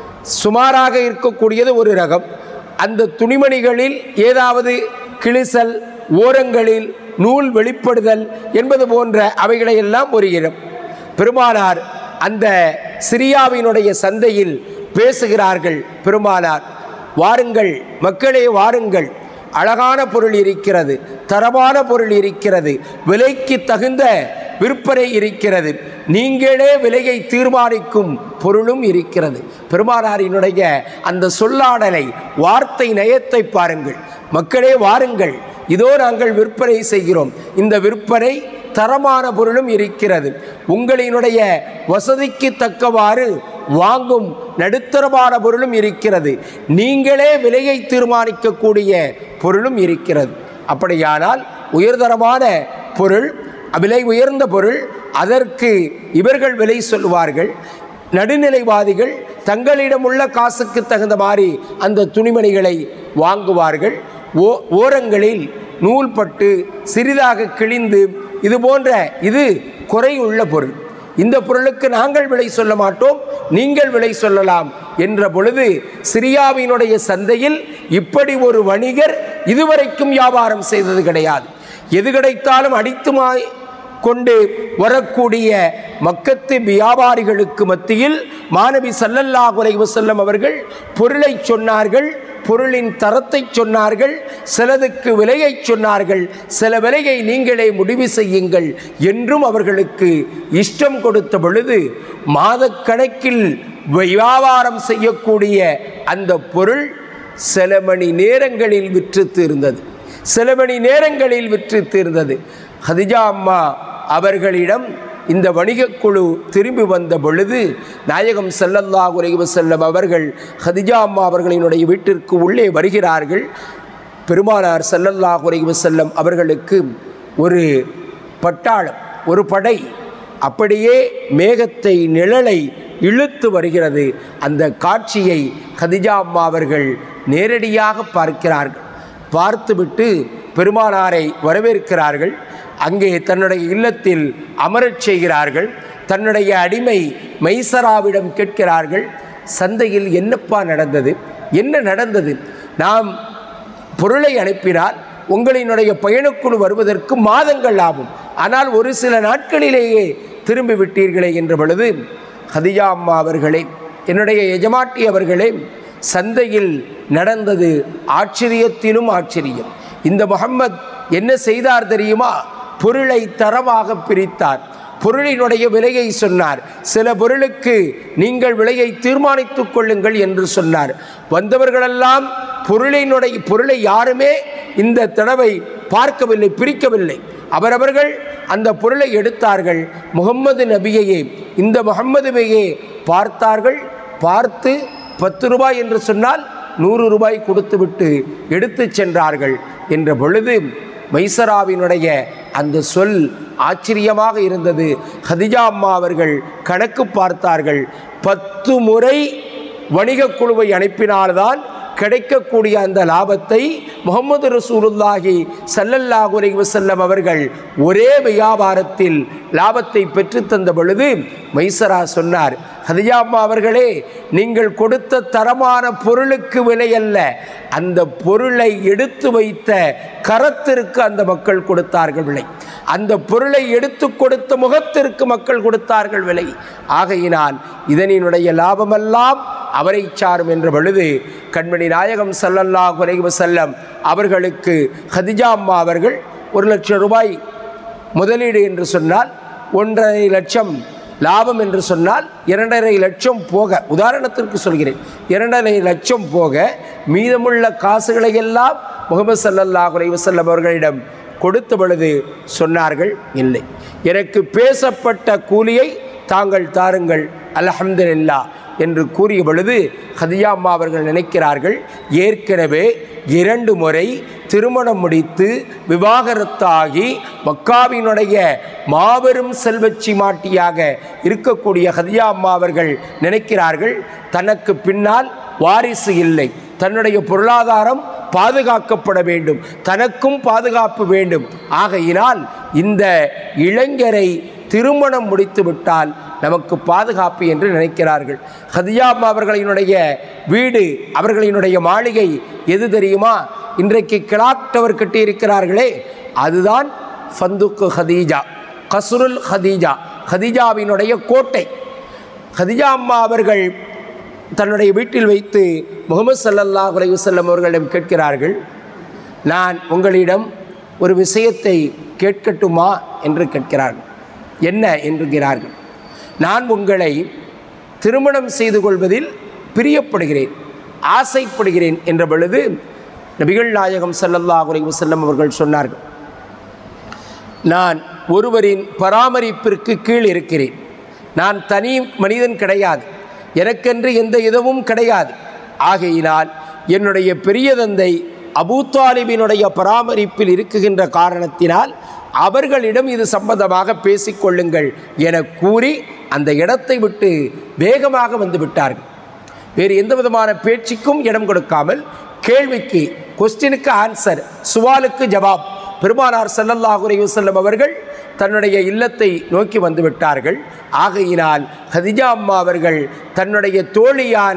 சுமாராக இருக்கக்கூடியது ஒரு ரகம். அந்த துணிமணிகளில் ஏதாவது கிழிசல், ஓரங்களில் நூல் வெளிப்படுதல் என்பது போன்ற அவைகளையெல்லாம் ஒரு இடம். பெருமானார் அந்த சிரியாவினுடைய சந்தையில் பேசுகிறார்கள். பெருமானார், வாருங்கள் மக்களே, வாருங்கள், அழகான பொருள் இருக்கிறது, தரமான பொருள் இருக்கிறது, விலைக்கு தகுந்த விற்பனை இருக்கிறது, நீங்களே விலையை தீர்மானிக்கும் பொருளும் இருக்கிறது. பெருமானாரினுடைய அந்த சொல்லாடலை, வார்த்தை நயத்தை பாருங்கள். மக்களே வாருங்கள், இதோ நாங்கள் விற்பனை செய்கிறோம், இந்த விற்பனை தரமான பொருளும் இருக்கிறது, உங்களினுடைய வசதிக்கு தக்கவாறு வாங்கும் நடுத்தரமான பொருளும் இருக்கிறது, நீங்களே விலையை தீர்மானிக்கக்கூடிய பொருளும் இருக்கிறது. அப்படியானால் உயர்தரமான பொருள், விலை உயர்ந்த பொருள், அதற்கு இவர்கள் விலை சொல்வார்கள். நடுநிலைவாதிகள் தங்களிடமுள்ள காசுக்கு தகுந்த மாதிரி அந்த துணிமணிகளை வாங்குவார்கள். ஓரங்களில் நூல் பட்டு சிறிதாக கிழிந்து இது போன்ற இது குறையுள்ள பொருள், இந்த பொருளுக்கு நாங்கள் விலை சொல்ல மாட்டோம், நீங்கள் விலை சொல்லலாம் என்ற பொழுது சிரியாவினுடைய சந்தையில் இப்படி ஒரு வணிகர் இதுவரைக்கும் வியாபாரம் செய்தது கிடையாது. எது கிடைத்தாலும் அடித்து கொண்டு வரக்கூடிய மக்கத்து வியாபாரிகளுக்கு மத்தியில் மாநபி ஸல்லல்லாஹு அலைஹி வஸல்லம் அவர்கள் பொருளை சொன்னார்கள். பொருளின் தரத்தை சொன்னார்கள், சிலதுக்கு விலையை சொன்னார்கள், சில விலையை நீங்களே முடிவு செய்யுங்கள் என்றும் அவர்களுக்கு இஷ்டம் கொடுத்த பொழுது மாதக்கணக்கில் வியாபாரம் செய்யக்கூடிய அந்த பொருள் சில மணி நேரங்களில் விற்று தீர்ந்தது. சில மணி நேரங்களில் விற்று தீர்ந்தது. ஹதிஜா அம்மா அவர்களிடம் இந்த வணிகக் குழு திரும்பி வந்த பொழுது நாயகம் ஸல்லல்லாஹு அலைஹி வஸல்லம் அவர்கள் ஹதிஜா அம்மா அவர்களினுடைய வீட்டிற்கு உள்ளே வருகிறார்கள். பெருமானார் ஸல்லல்லாஹு அலைஹி வஸல்லம் அவர்களுக்கு ஒரு பட்டாளம், ஒரு படை அப்படியே மேகத்தை நிழலை இழுத்து வருகிறது. அந்த காட்சியை ஹதிஜா அம்மா அவர்கள் நேரடியாக பார்க்கிறார்கள். பார்த்துவிட்டு பெருமானாரை வரவேற்கிறார்கள். அங்கே தன்னுடைய இல்லத்தில் அமரச் செய்கிறார்கள். தன்னுடைய அடிமை மைசராவிடம் கேட்கிறார்கள், சந்தையில் என்னப்பா நடந்தது, என்ன நடந்தது? நாம் பொருளை அனுப்பினால் உங்களினுடைய பயணக்குழு வருவதற்கு மாதங்கள் ஆகும், ஆனால் ஒரு சில நாட்களிலேயே திரும்பி விட்டீர்களே என்ற பொழுது, ஹதிஜா அம்மா அவர்களே, என்னுடைய எஜமாட்டி அவர்களே, சந்தையில் நடந்தது ஆச்சரியத்திலும் ஆச்சரியம். இந்த முஹம்மத் என்ன செய்தார் தெரியுமா? பொருளை தரமாக பிரித்தார். பொருளினுடைய விலையை சொன்னார். சில பொருளுக்கு நீங்கள் விலையை தீர்மானித்துக் கொள்ளுங்கள் என்று சொன்னார். வந்தவர்களெல்லாம் பொருளை யாருமே இந்த தடவை பார்க்கவில்லை, பிரிக்கவில்லை. அவரவர்கள் அந்த பொருளை எடுத்தார்கள். முகம்மது நபியையே, இந்த முகம்மதுவையே பார்த்தார்கள். பார்த்து 10 ரூபாய் என்று சொன்னால் 100 ரூபாய் கொடுத்துவிட்டு எடுத்து சென்றார்கள். என்ற பொழுது மைசராவினுடைய அந்த சொல் ஆச்சரியமாக இருந்தது. ஹதிஜா அம்மா அவர்கள் கணக்கு பார்த்தார்கள். 10 முறை வணிகக் குழுவை அனுப்பினால்தான் கிடைக்கக்கூடிய அந்த லாபத்தை முஹம்மது ரசூலுல்லாஹி ஸல்லல்லாஹு அலைஹி வஸல்லம் அவர்கள் ஒரே வியாபாரத்தில் லாபத்தை பெற்று தந்த பொழுது மைசரா சொன்னார், ஹதிஜா அம்மா அவர்களே, நீங்கள் கொடுத்த தரமான பொருளுக்கு விலை அல்ல, அந்த பொருளை எடுத்து வைத்த கரத்திற்கு அந்த மக்கள் கொடுத்தார்கள் விலை. அந்த பொருளை எடுத்து கொடுத்த முகத்திற்கு மக்கள் கொடுத்தார்கள் விலை. ஆகையினால் இதனினுடைய லாபமெல்லாம் அவரை சாரும் என்ற பொழுது கண்மணி நாயகம் ஸல்லல்லாஹு அலைஹி வஸல்லம் அவர்களுக்கு ஹதிஜா அம்மா அவர்கள் 1 லட்சம் ரூபாய் முதலீடு என்று சொன்னால் 1.5 லட்சம் லாபம் என்று சொன்னால் 2.5 லட்சம் போக, உதாரணத்திற்கு சொல்கிறேன், 2.5 லட்சம் போக மீதமுள்ள காசுகளை எல்லாம் முஹம்மது ஸல்லல்லாஹு அலைஹி வஸல்லம் அவர்களிடம் கொடுத்த பொழுது சொன்னார்கள், இல்லை, எனக்கு பேசப்பட்ட கூலியை தாங்கள் தாருங்கள், அல்ஹம்துலில்லாஹ் என்று கூறிய பொழுது ஹதிஜா அம்மா அவர்கள் நினைக்கிறார்கள், ஏற்கனவே 2 முறை திருமணம் முடித்து விவாகரத்தாகி மக்காவினுடைய மாபெரும் செல்வச்சி மாட்டியாக இருக்கக்கூடிய ஹதிஜா அம்மா அவர்கள் நினைக்கிறார்கள், தனக்கு பின்னால் வாரிசு இல்லை, தன்னுடைய பொருளாதாரம் பாதுகாக்கப்பட வேண்டும், தனக்கும் பாதுகாப்பு வேண்டும். ஆகையினால் இந்த இளைஞரை திருமணம் முடித்து விட்டால் நமக்கு பாதுகாப்பு என்று நினைக்கிறார்கள். ஹதிஜா அம்மா அவர்களினுடைய வீடு, அவர்களினுடைய மாளிகை எது தெரியுமா? இன்றைக்கு கிளாக் டவர் கட்டியிருக்கிறார்களே, அதுதான் ஃபந்துக்கு ஹதீஜா, கஸ்ருல் ஹதீஜா, ஹதீஜாவினுடைய கோட்டை. ஹதிஜா அம்மா அவர்கள் தன்னுடைய வீட்டில் வைத்து முஹம்மது ஸல்லல்லாஹு அலைஹி வஸல்லம் அவர்களிடம் கேட்கிறார்கள், நான் உங்களிடம் ஒரு விஷயத்தை கேட்கட்டுமா என்று கேட்கிறார்கள். என்ன என்கிறார்கள். நான் உங்களை திருமணம் செய்து கொள்வதில் பிரியப்படுகிறேன், ஆசைப்படுகிறேன் என்ற பொழுது நபிகள் நாயகம் ஸல்லல்லாஹு அலைஹி வஸல்லம் அவர்கள் சொன்னார்கள், நான் ஒருவரின் பராமரிப்பிற்கு கீழ் இருக்கிறேன், நான் தனி மனிதன் கிடையாது, எனக்கென்று எந்த இதுவும் கிடையாது. ஆகையினால் என்னுடைய பெரிய தந்தை அபூ தாலிபினுடைய பராமரிப்பில் இருக்குகின்ற காரணத்தினால் அவர்களிடம் இது சம்பந்தமாக பேசிக்கொள்ளுங்கள் என கூறி அந்த இடத்தை விட்டு வேகமாக வந்து விட்டார்கள். வேறு எந்த விதமான பேச்சுக்கும் இடம் கொடுக்காமல் கேள்விக்கு, கொஸ்டினுக்கு ஆன்சர், சுவாலுக்கு ஜவாப், பெருமானார் ஸல்லல்லாஹு அலைஹி வஸல்லம் அவர்கள் தன்னுடைய இல்லத்தை நோக்கி வந்து விட்டார்கள். ஆகையினால் ஹதிஜா அம்மா அவர்கள் தன்னுடைய தோழியான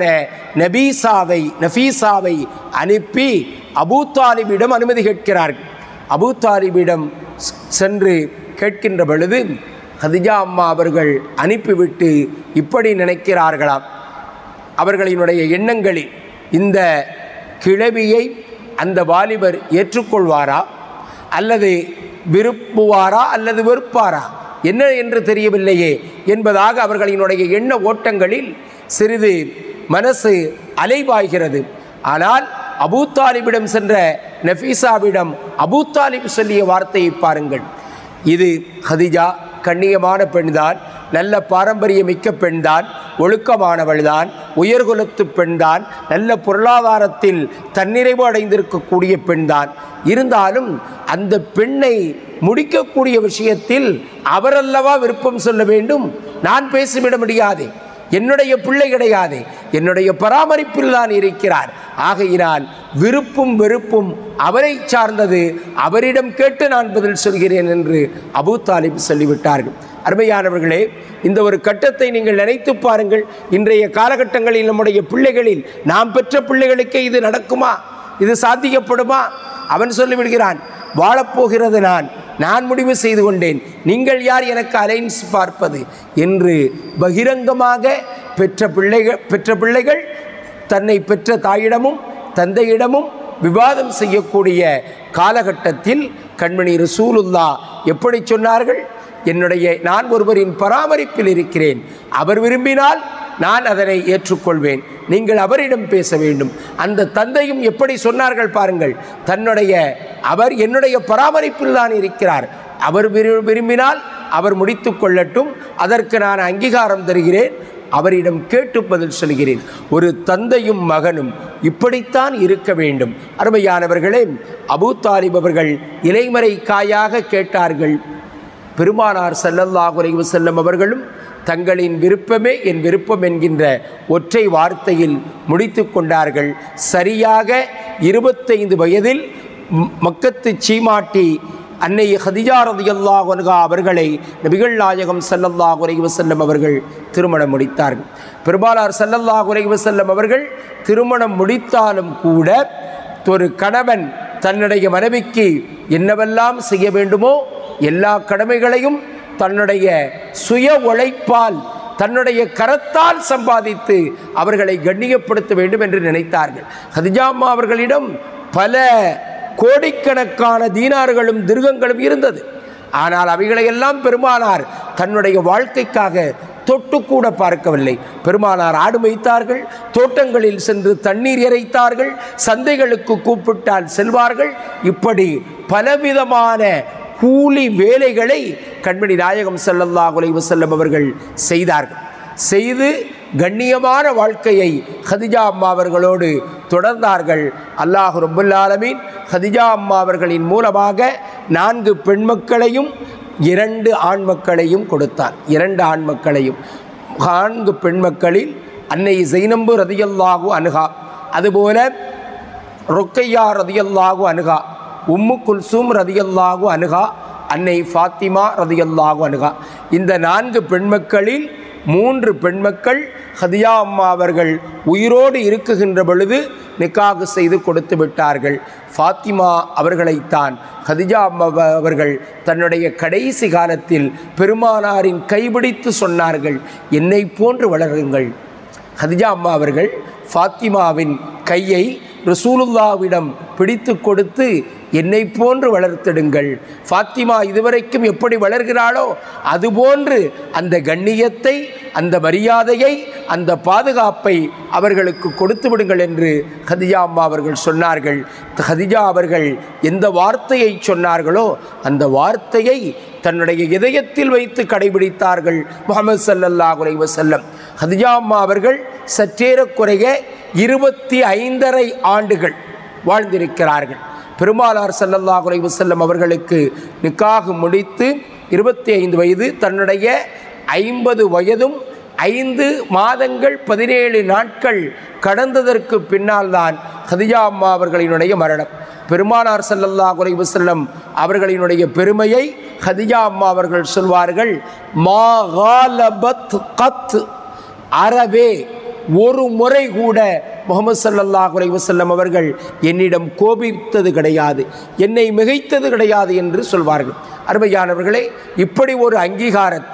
நஃபீசாவை அனுப்பி அபூ தாலிபிடம் அனுமதி கேட்கிறார்கள். அபூ தாலிபிடம் சென்று கேட்கின்ற பொழுது ஹதிஜா அம்மா அவர்கள் அனுப்பிவிட்டு இப்படி நினைக்கிறார்களாம், அவர்களினுடைய எண்ணங்களில் இந்த கிழவியை அந்த வாலிபர் ஏற்றுக்கொள்வாரா அல்லது விரும்புவாரா அல்லது வெறுப்பாரா என்ன என்று தெரியவில்லையே என்பதாக அவர்களினுடைய எண்ண ஓட்டங்களில் சிறிது மனசு அலைவாய்கிறது. ஆனால் அபூத்தாலிபிடம் சென்ற நஃபீசாவிடம் அபூத்தாலிப் சொல்லிய வார்த்தையை பாருங்கள். இது ஹதிஜா கண்ணியமான பெண்தான், நல்ல பாரம்பரியமிக்க பெண்தான், ஒழுக்கமானவள்தான், உயர்குலத்து பெண்தான், நல்ல பொருளாதாரத்தில் தன்னிறைவு அடைந்திருக்கக்கூடிய பெண்தான். இருந்தாலும் அந்த பெண்ணை முடிக்கக்கூடிய விஷயத்தில் அவரல்லவா விருப்பம் சொல்ல வேண்டும், நான் பேசிவிட முடியாது, என்னுடைய பிள்ளை கிடையாது, என்னுடைய பராமரிப்பில் தான் இருக்கிறார். ஆகையினால் விருப்பும் வெறுப்பும் அவரை சார்ந்தது, அவரிடம் கேட்டு நான் பதில் சொல்கிறேன் என்று அபூத்தாலிப் சொல்லிவிட்டார்கள். அருமையானவர்களே, இந்த ஒரு கட்டத்தை நீங்கள் நினைத்து பாருங்கள். இன்றைய காலகட்டங்களில் நம்முடைய பிள்ளைகளில் நாம் பெற்ற பிள்ளைகளுக்கே இது நடக்குமா? இது சாத்தியப்படுமா? அவன் சொல்லிவிடுகிறான், வாழப்போகிறது நான் முடிவு செய்து கொண்டேன், நீங்கள் யார் எனக்கு அலைன்ஸ் பார்ப்பது என்று பகிரங்கமாக பெற்ற பிள்ளைகள் தன்னை பெற்ற தாயிடமும் தந்தையிடமும் விவாதம் செய்யக்கூடிய காலகட்டத்தில் கண்மணி ரசூலுல்லாஹ் எப்படி சொன்னார்கள்? நான் ஒருவரின் பராமரிப்பில் இருக்கிறேன், அவர் விரும்பினால் நான் அதனை ஏற்றுக்கொள்வேன், நீங்கள் அவரிடம் பேச வேண்டும். அந்த தந்தையும் எப்படி சொன்னார்கள் பாருங்கள், அவர் என்னுடைய பராமரிப்பில் தான் இருக்கிறார், அவர் விரும்பினால் அவர் முடித்து கொள்ளட்டும், அதற்கு நான் அங்கீகாரம் தருகிறேன், அவரிடம் கேட்டு பதில் சொல்கிறேன். ஒரு தந்தையும் மகனும் இப்படித்தான் இருக்க வேண்டும். அருமையானவர்களே, அபூத்தாலிப் அவர்கள் இலைமறை காயாக கேட்டார்கள். பெருமானார் ஸல்லல்லாஹு அலைஹி வஸல்லம் அவர்களும் தங்களின் விருப்பமே என் விருப்பம் என்கின்ற ஒற்றை வார்த்தையில் முடித்து கொண்டார்கள். சரியாக 25 வயதில் மக்கத்து சீமாட்டி அன்னை ஹதிஜா ரலியல்லாஹு அன்ஹா அவர்களை நபிகள் நாயகம் ஸல்லல்லாஹு அலைஹி வஸல்லம் அவர்கள் திருமணம் முடித்தார்கள். பெருமானார் ஸல்லல்லாஹு அலைஹி வஸல்லம் அவர்கள் திருமணம் முடித்தாலும் கூட ஒரு கணவன் தன்னுடைய மனைவிக்கு என்னவெல்லாம் செய்ய வேண்டுமோ எல்லா கடமைகளையும் தன்னுடைய சுய உழைப்பால் தன்னுடைய கரத்தால் சம்பாதித்து அவர்களை கண்ணியப்படுத்த வேண்டும் என்று நினைத்தார்கள். ஹதிஜா அம்மா அவர்களிடம் பல கோடிக்கணக்கான தீனார்களும் திருகங்களும் இருந்தது. ஆனால் அவைகளையெல்லாம் பெருமானார் தன்னுடைய வாழ்க்கைக்காக தொட்டு கூட பார்க்கவில்லை. பெருமானார் ஆடு மேய்த்தார்கள், தோட்டங்களில் சென்று தண்ணீர் இறைத்தார்கள், சந்தைகளுக்கு கூப்பிட்டால் செல்வார்கள். இப்படி பலவிதமான கூலி வேலைகளை கண்மணி நாயகம் ஸல்லல்லாஹு அலைஹி வஸல்லம் அவர்கள் செய்து கண்ணியமான வாழ்க்கையை ஹதிஜா அம்மா அவர்களோடு தொடர்ந்தார்கள். அல்லாஹ் ரப்பல் ஆலமீன் ஹதிஜா அம்மா அவர்களின் மூலமாக 4 பெண்மக்களையும் 2 ஆண்மக்களையும் கொடுத்தார். 2 ஆண்மக்களையும். 4 பெண்மக்களில் அன்னை ஸைனப் ரலியல்லாஹு அன்ஹா, அதுபோல ருக்கையா ரலியல்லாஹு அன்ஹா, உம்மு குல்சூம் ரலியல்லாஹு அன்ஹா, அன்னை ஃபாத்திமா ரலியல்லாஹு அன்ஹா. இந்த 4 பெண்மக்களில் 3 பெண்மக்கள் ஹதிஜா அம்மா அவர்கள் உயிரோடு இருக்குகின்ற பொழுது நிக்காஹ் செய்து கொடுத்து விட்டார்கள். ஃபாத்திமா அவர்களைத்தான் ஹதிஜா அம்மா அவர்கள் தன்னுடைய கடைசி காலத்தில் பெருமானாரின் கைபிடித்து சொன்னார்கள், என்னை போன்று வளருங்கள். ஹதிஜா அம்மா அவர்கள் ஃபாத்திமாவின் கையை ரசூலுல்லாவிடம் பிடித்து கொடுத்து என்னை போன்று வளர்த்திடுங்கள், ஃபாத்திமா இதுவரைக்கும் எப்படி வளர்கிறாளோ அதுபோன்று அந்த கண்ணியத்தை, அந்த மரியாதையை, அந்த பாதுகாப்பை அவர்களுக்கு கொடுத்து விடுங்கள் என்று ஹதிஜா அம்மா அவர்கள் சொன்னார்கள். ஹதிஜா அவர்கள் எந்த வார்த்தையை சொன்னார்களோ அந்த வார்த்தையை தன்னுடைய இதயத்தில் வைத்து கடைபிடித்தார்கள் முஹம்மது ஸல்லல்லாஹு அலைஹி வஸல்லம். ஹதிஜா அம்மா அவர்கள் சற்றேறக்குறைய 25.5 ஆண்டுகள் வாழ்ந்திருக்கிறார்கள். பெருமானார் ஸல்லல்லாஹு அலைஹி வஸல்லம் அவர்களுக்கு நிக்காஹ் முடித்து 25 வயது, தன்னுடைய 50 வயதும் 5 மாதங்கள் 17 நாட்கள் கடந்ததற்கு பின்னால் தான் ஹதிஜா அம்மா அவர்களினுடைய மரணம். பெருமானார் ஸல்லல்லாஹு அலைஹி வஸல்லம் அவர்களினுடைய பெருமையை ஹதிஜா அம்மா அவர்கள் சொல்வார்கள், மா காலபத் கத், அறவே ஒரு முறை கூட முஹம்மது ஸல்லல்லாஹு அலைஹி வஸல்லம் அவர்கள் என்னிடம் கோபித்தது கிடையாது, என்னை மிகைத்தது கிடையாது என்று சொல்வார்கள். அருமையானவர்களே, இப்படி ஒரு அங்கீகாரத்தை,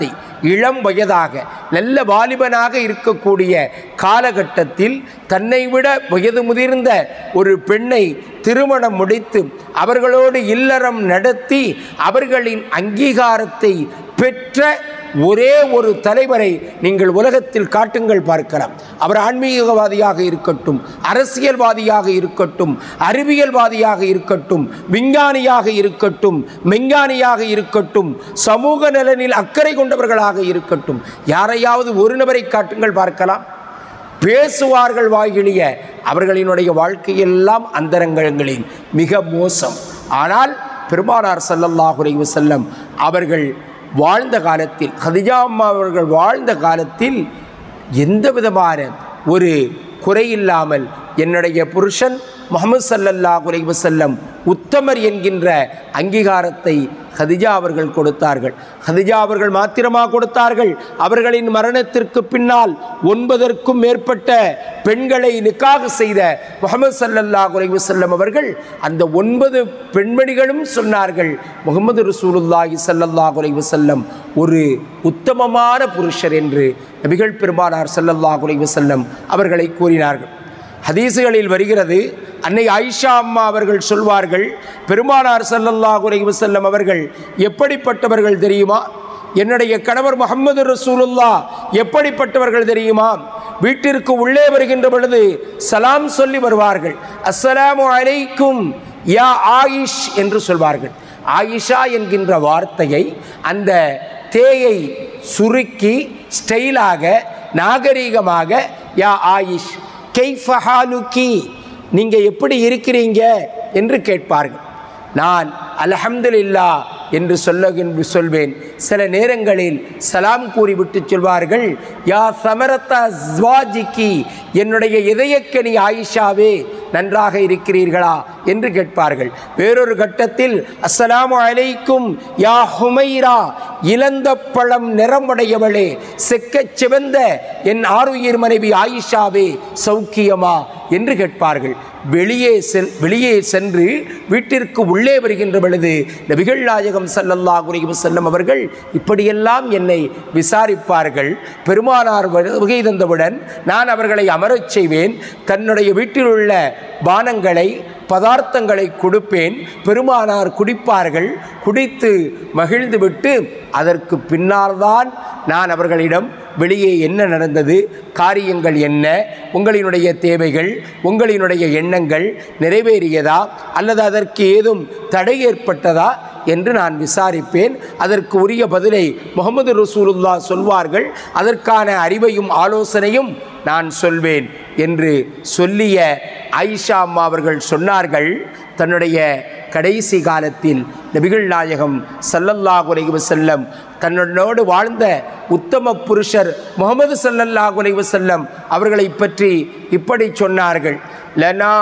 இளம் வயதாக நல்ல வாலிபனாக இருக்கக்கூடிய காலகட்டத்தில் தன்னை விட வயது முதிர்ந்த ஒரு பெண்ணை திருமணம் முடித்து அவர்களோடு இல்லறம் நடத்தி அவர்களின் அங்கீகாரத்தை பெற்ற ஒரே ஒரு தலைவரை நீங்கள் உலகத்தில் காட்டுங்கள் பார்க்கலாம். அவர் ஆன்மீகவாதியாக இருக்கட்டும், அரசியல்வாதியாக இருக்கட்டும், அறிவியல்வாதியாக இருக்கட்டும், விஞ்ஞானியாக இருக்கட்டும், மெஞ்ஞானியாக இருக்கட்டும், சமூக நலனில் அக்கறை கொண்டவர்களாக இருக்கட்டும், யாரையாவது ஒரு நபரை காட்டுங்கள் பார்க்கலாம். பேசுவார்கள் வாய்கிழிய, அவர்களினுடைய வாழ்க்கையெல்லாம் அந்தரங்கங்களில் மிக மோசம். ஆனால் பெருமானார் ஸல்லல்லாஹு அலைஹி வஸல்லம் அவர்கள் வாழ்ந்த காலத்தில், கதீஜா அம்மா அவர்கள் வாழ்ந்த காலத்தில் எந்த விதமான ஒரு குறையில்லாமல் என்னுடைய புருஷன் முஹம்மது ஸல்லல்லாஹு அலைஹி வஸல்லம் உத்தமர் என்கின்ற அங்கீகாரத்தை கதீஜா அவர்கள் கொடுத்தார்கள். கதீஜா அவர்கள் மாத்திரமா கொடுத்தார்கள்? அவர்களின் மரணத்திற்கு பின்னால் 9க்கும் மேற்பட்ட பெண்களை நிக்காஹ் செய்த முஹம்மது ஸல்லல்லாஹு அலைஹி வஸல்லம் அவர்கள் அந்த 9 பெண்மணிகளும் சொன்னார்கள், முஹம்மது ரசூலுல்லாஹி ஸல்லல்லாஹு அலைஹி வஸல்லம் ஒரு உத்தமமான புருஷர் என்று நபிகள் பெருமானார் ஸல்லல்லாஹு அலைஹி வஸல்லம் அவர்களை கூறினார்கள். ஹதீஸுகளில் வருகிறது, அன்னை ஆயிஷா அம்மா அவர்கள் சொல்வார்கள், பெருமானார் ஸல்லல்லாஹு அலைஹி வஸல்லம் அவர்கள் எப்படிப்பட்டவர்கள் தெரியுமா? என்னுடைய கணவர் முஹம்மது ரசூலுல்லாஹ் எப்படிப்பட்டவர்கள் தெரியுமா? வீட்டிற்கு உள்ளே வருகின்ற பொழுது சலாம் சொல்லி வருவார்கள். அஸ்ஸலாமு அலைக்கும் யா ஆயிஷ் என்று சொல்வார்கள். ஆயிஷா என்கின்ற வார்த்தையை, அந்த தேயை சுருக்கி ஸ்டைலாக நாகரீகமாக யா ஆயிஷ் கைஃப ஹாலுகி, நீங்கள் எப்படி இருக்கிறீங்க என்று கேட்பார்கள். நான் அல்ஹம்துலில்லாஹ் என்று சொல்வேன். சில நேரங்களில் சலாம் கூறிவிட்டு சொல்வார்கள், யா சமரத்த அஸ்வாஜிகி, என்னுடைய இதயக்கனி ஆயிஷாவே நன்றாக இருக்கிறீர்களா என்று கேட்பார்கள். வேறொரு கட்டத்தில் அஸ்ஸலாமு அலைக்கும் யா ஹுமைரா, இளந்த பழம் நிறமுடையவளே, செக்கச் சிவந்த என் ஆருயிர் மனைவி ஆயிஷாவே சௌக்கியமா என்று கேட்பார்கள். வெளியே சென்று வீட்டிற்கு உள்ளே வருகின்ற பொழுது நபிகள் நாயகம் ஸல்லல்லாஹு அலைஹி வஸல்லம் அவர்கள் இப்படியெல்லாம் என்னை விசாரிப்பார்கள். பெருமானார் வருகை தந்தவுடன் நான் அவர்களை அமரச் செய்வேன். தன்னுடைய வீட்டில் உள்ள பானங்களை பதார்த்தங்களை கொடுப்பேன். பெருமானார் குடிப்பார்கள். குடித்து மகிழ்ந்துவிட்டு அதற்கு பின்னால்தான் நான் அவர்களிடம் வெளியே என்ன நடந்தது, காரியங்கள் என்ன, உங்களினுடைய தேவைகள், உங்களினுடைய எண்ணங்கள் நிறைவேறியதா அல்லது அதற்கு ஏதும் தடை ஏற்பட்டதா என்று நான் விசாரிப்பேன். அதற்கு உரிய பதிலை முஹம்மது ரசூலுல்லாஹ் சொல்வார்கள். அதற்கான அறிவையும் ஆலோசனையும் நான் சொல்வேன் என்று சொல்லிய ஆயிஷா அம்மா அவர்கள் சொன்னார்கள், தன்னுடைய கடைசி காலத்தில் நபிகள் நாயகம் ஸல்லல்லாஹு அலைஹி வஸல்லம் தன்னோடு வாழ்ந்த உத்தம புருஷர் முஹம்மது ஸல்லல்லாஹு அலைஹி வஸல்லம் அவர்களை பற்றி இப்படி சொன்னார்கள், லனா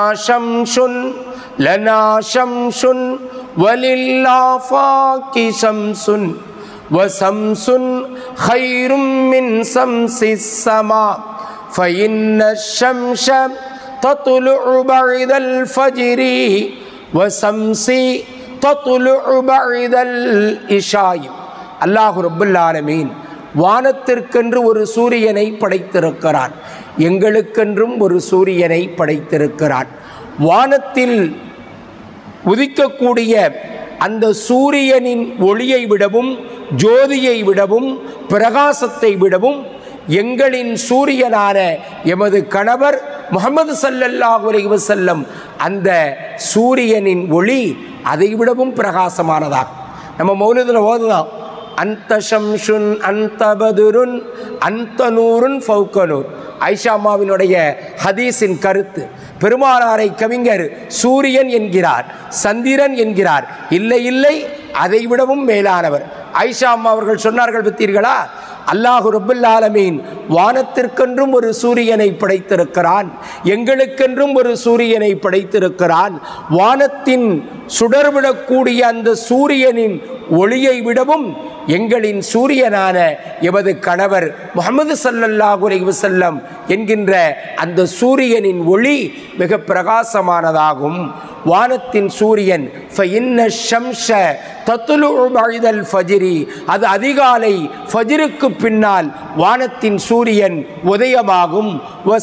ஷம்ஷுன் வலில்லாஃபாகி ஷம்சுன் வசம்சுன் கைரும் மின் ஷம்ஸிஸ் ஸமா ஃபஇன்ன ஷம்ஸ தத்லுஉ பஅதல் ஃபஜ்ரி வசம்ஸி தத்லுஉ பஅதல் இஷாய். அல்லாஹ் ரப்புல் ஆலமீன் வானத்திற்கென்று ஒரு சூரியனை படைத்திருக்கிறான், எங்களுக்கென்றும் ஒரு சூரியனை படைத்திருக்கிறான். வானத்தில் உதிக்கக்கூடிய அந்த சூரியனின் ஒளியை விடவும் ஜோதியை விடவும் பிரகாசத்தை விடவும் எங்களின் சூரியனான எமது கணவர் முஹம்மது ஸல்லல்லாஹு அலைஹி வஸல்லம் அந்த சூரியனின் ஒளி அதைவிடவும் பிரகாசமானதாகும். நம்ம மௌலிதில் ஓதுதான், அந்த ஷம்ஷுன் அந்த பதுருன் அந்த நூருன் ஃபௌகனூர். ஆயிஷா அம்மாவினுடைய ஹதீஸின் கருத்து, பெருமானாரை கவிஞர் சூரியன் என்கிறார், சந்திரன் என்கிறார். இல்லை இல்லை, அதைவிடவும் மேலானவர். ஆயிஷா அம்மா அவர்கள் சொன்னார்கள், பத்தீர்களா, அல்லாஹ் ரப்புல் ஆலமீன் வானத்திற்கென்றும் ஒரு சூரியனை படைத்திருக்கிறான், எங்களுக்கென்றும் ஒரு சூரியனை படைத்திருக்கிறான். வானத்தின் சுடர்விடக்கூடிய அந்த சூரியனின் ஒளியை விடவும் எங்களின் சூரியனான எமது கணவர் முஹம்மது ஸல்லல்லாஹு அலைஹி வஸல்லம் என்கின்ற அந்த சூரியனின் ஒளி மிக பிரகாசமானதாகும். வானத்தின் சூரியன் அது அதிகாலை ஃபஜ்ருக்கு பின்னால் வானத்தின் சூரியன் உதயமாகும்.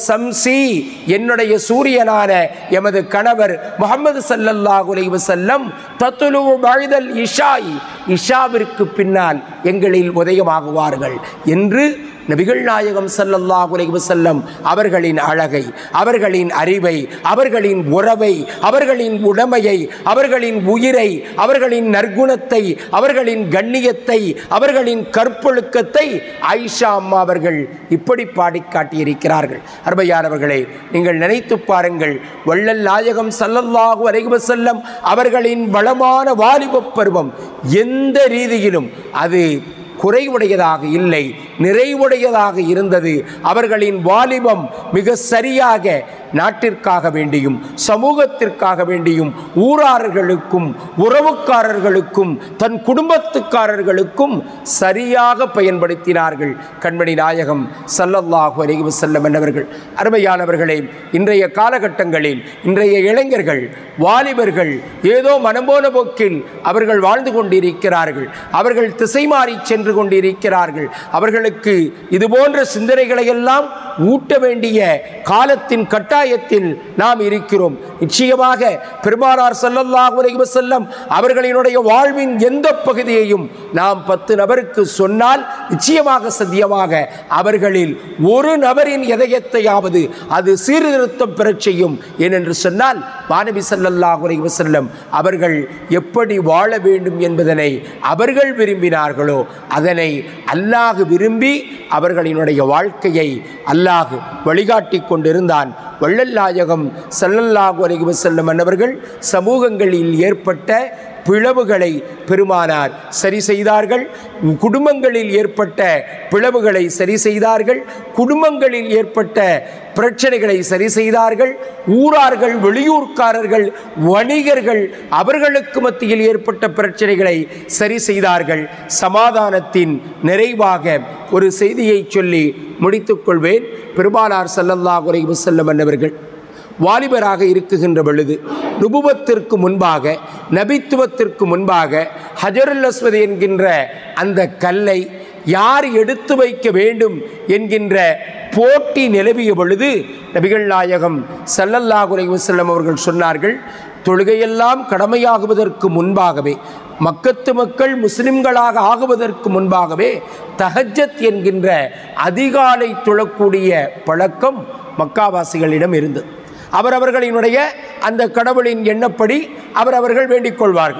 என்னுடைய சூரியனான எமது கணவர் முஹம்மது ஸல்லல்லாஹு அலைஹி வஸல்லம் தத்லுஉ பஅதல் இஷாஇ இஷாவிற்கு பின்னால் எங்களில் உதயமாகுவார்கள் என்று நபிகள் நாயகம் ஸல்லல்லாஹு அலைஹி வஸல்லம் அவர்களின் அழகை, அவர்களின் அறிவை, அவர்களின் உறவை, அவர்களின் உடமையை, அவர்களின் உயிரை, அவர்களின் நற்குணத்தை, அவர்களின் கண்ணியத்தை, அவர்களின் கற்பொழுக்கத்தை ஆயிஷா அம்மா அவர்கள் இப்படி பாடி காட்டியிருக்கிறார்கள். அருமையானவர்களே, நீங்கள் நினைத்து பாருங்கள், வள்ளல் நாயகம் ஸல்லல்லாஹு அலைஹி வஸல்லம் அவர்களின் வளமான வாலிப பருவம் எந்த ரீதியிலும் அது குறைவுடையதாக இல்லை, நிறைவுடையதாக இருந்தது. அவர்களின் வாலிபம் மிக சரியாக நாட்டிற்காக வேண்டியும் சமூகத்திற்காக வேண்டியும் ஊரார்களுக்கும் உறவுக்காரர்களுக்கும் தன் குடும்பத்துக்காரர்களுக்கும் சரியாக பயன்படுத்தினார்கள் கண்மணி நாயகம் ஸல்லல்லாஹு அலைஹி வஸல்லம் என்பவர்கள். அருமையானவர்களே, இன்றைய காலகட்டங்களில் இன்றைய இளைஞர்கள் வாலிபர்கள் ஏதோ மனம்போன போக்கில் அவர்கள் வாழ்ந்து கொண்டிருக்கிறார்கள். அவர்கள் திசை மாறி சென்று கொண்டிருக்கிறார்கள். அவர்களுக்கு இதுபோன்ற சிந்தனைகளை எல்லாம் ஊட்ட வேண்டிய காலத்தின் கட்டாயத்தில் நாம் இருக்கிறோம். நிச்சயமாக பெருமானார் ஸல்லல்லாஹு அலைஹி வஸல்லம் அவர்களினுடைய வாழ்வின் எந்த பகுதியையும் நாம் 10 நபருக்கு சொன்னால் நிச்சயமாக சத்தியமாக அவர்களில் ஒரு நபரின் இதயத்தையாவது அது சீர்திருத்தம் பெறச் செய்யும். ஏனென்று சொன்னால் மாநபி ஸல்லல்லாஹு அலைஹி வஸல்லம் அவர்கள் எப்படி வாழ வேண்டும் என்பதனை அவர்கள் விரும்பினார்களோ அதனை அல்லாஹ் விரும்பி அவர்களினுடைய வாழ்க்கையை அல்லாஹ் வழிகாட்டி கொண்டிருந்தான். வள்ளல் நாயகம் ஸல்லல்லாஹு அலைஹி வஸல்லம் அவர்கள் சமூகங்களில் ஏற்பட்ட பிளவுகளை பெருமானார் சரி செய்தார்கள். குடும்பங்களில் ஏற்பட்ட பிளவுகளை சரி செய்தார்கள். குடும்பங்களில் ஏற்பட்ட பிரச்சனைகளை சரி செய்தார்கள். ஊரார்கள், வெளியூர்காரர்கள், வணிகர்கள் அவர்களுக்கு மத்தியில் ஏற்பட்ட பிரச்சனைகளை சரி செய்தார்கள். சமாதானத்தின் நிறைவாக ஒரு செய்தியை சொல்லி முடித்துக்கொள்வேன். பெருமானார் ஸல்லல்லாஹு அலைஹி வஸல்லம் அவர்கள் வாலிபராக இருக்குகின்ற பொழுது நுபுவத்திற்கு முன்பாக, நபித்துவத்திற்கு முன்பாக ஹஜருல் அஸ்வத் என்கின்ற அந்த கல்லை யார் எடுத்து வைக்க வேண்டும் என்கின்ற போட்டி நிலவிய பொழுது நபிகள் நாயகம் ஸல்லல்லாஹு அலைஹி வஸல்லம் அவர்கள் சொன்னார்கள், தொழுகையெல்லாம் கடமையாகுவதற்கு முன்பாகவே, மக்கத்து மக்கள் முஸ்லிம்களாக ஆகுவதற்கு முன்பாகவே தஹஜ்ஜத் என்கின்ற அதிகாலை தொழக்கூடிய பழக்கம் மக்காவாசிகளிடம் இருந்தது. அவரவர்களினுடைய அந்த கடவுளின் எண்ணப்படி அவரவர்கள் வேண்டிக் கொள்வார்கள்.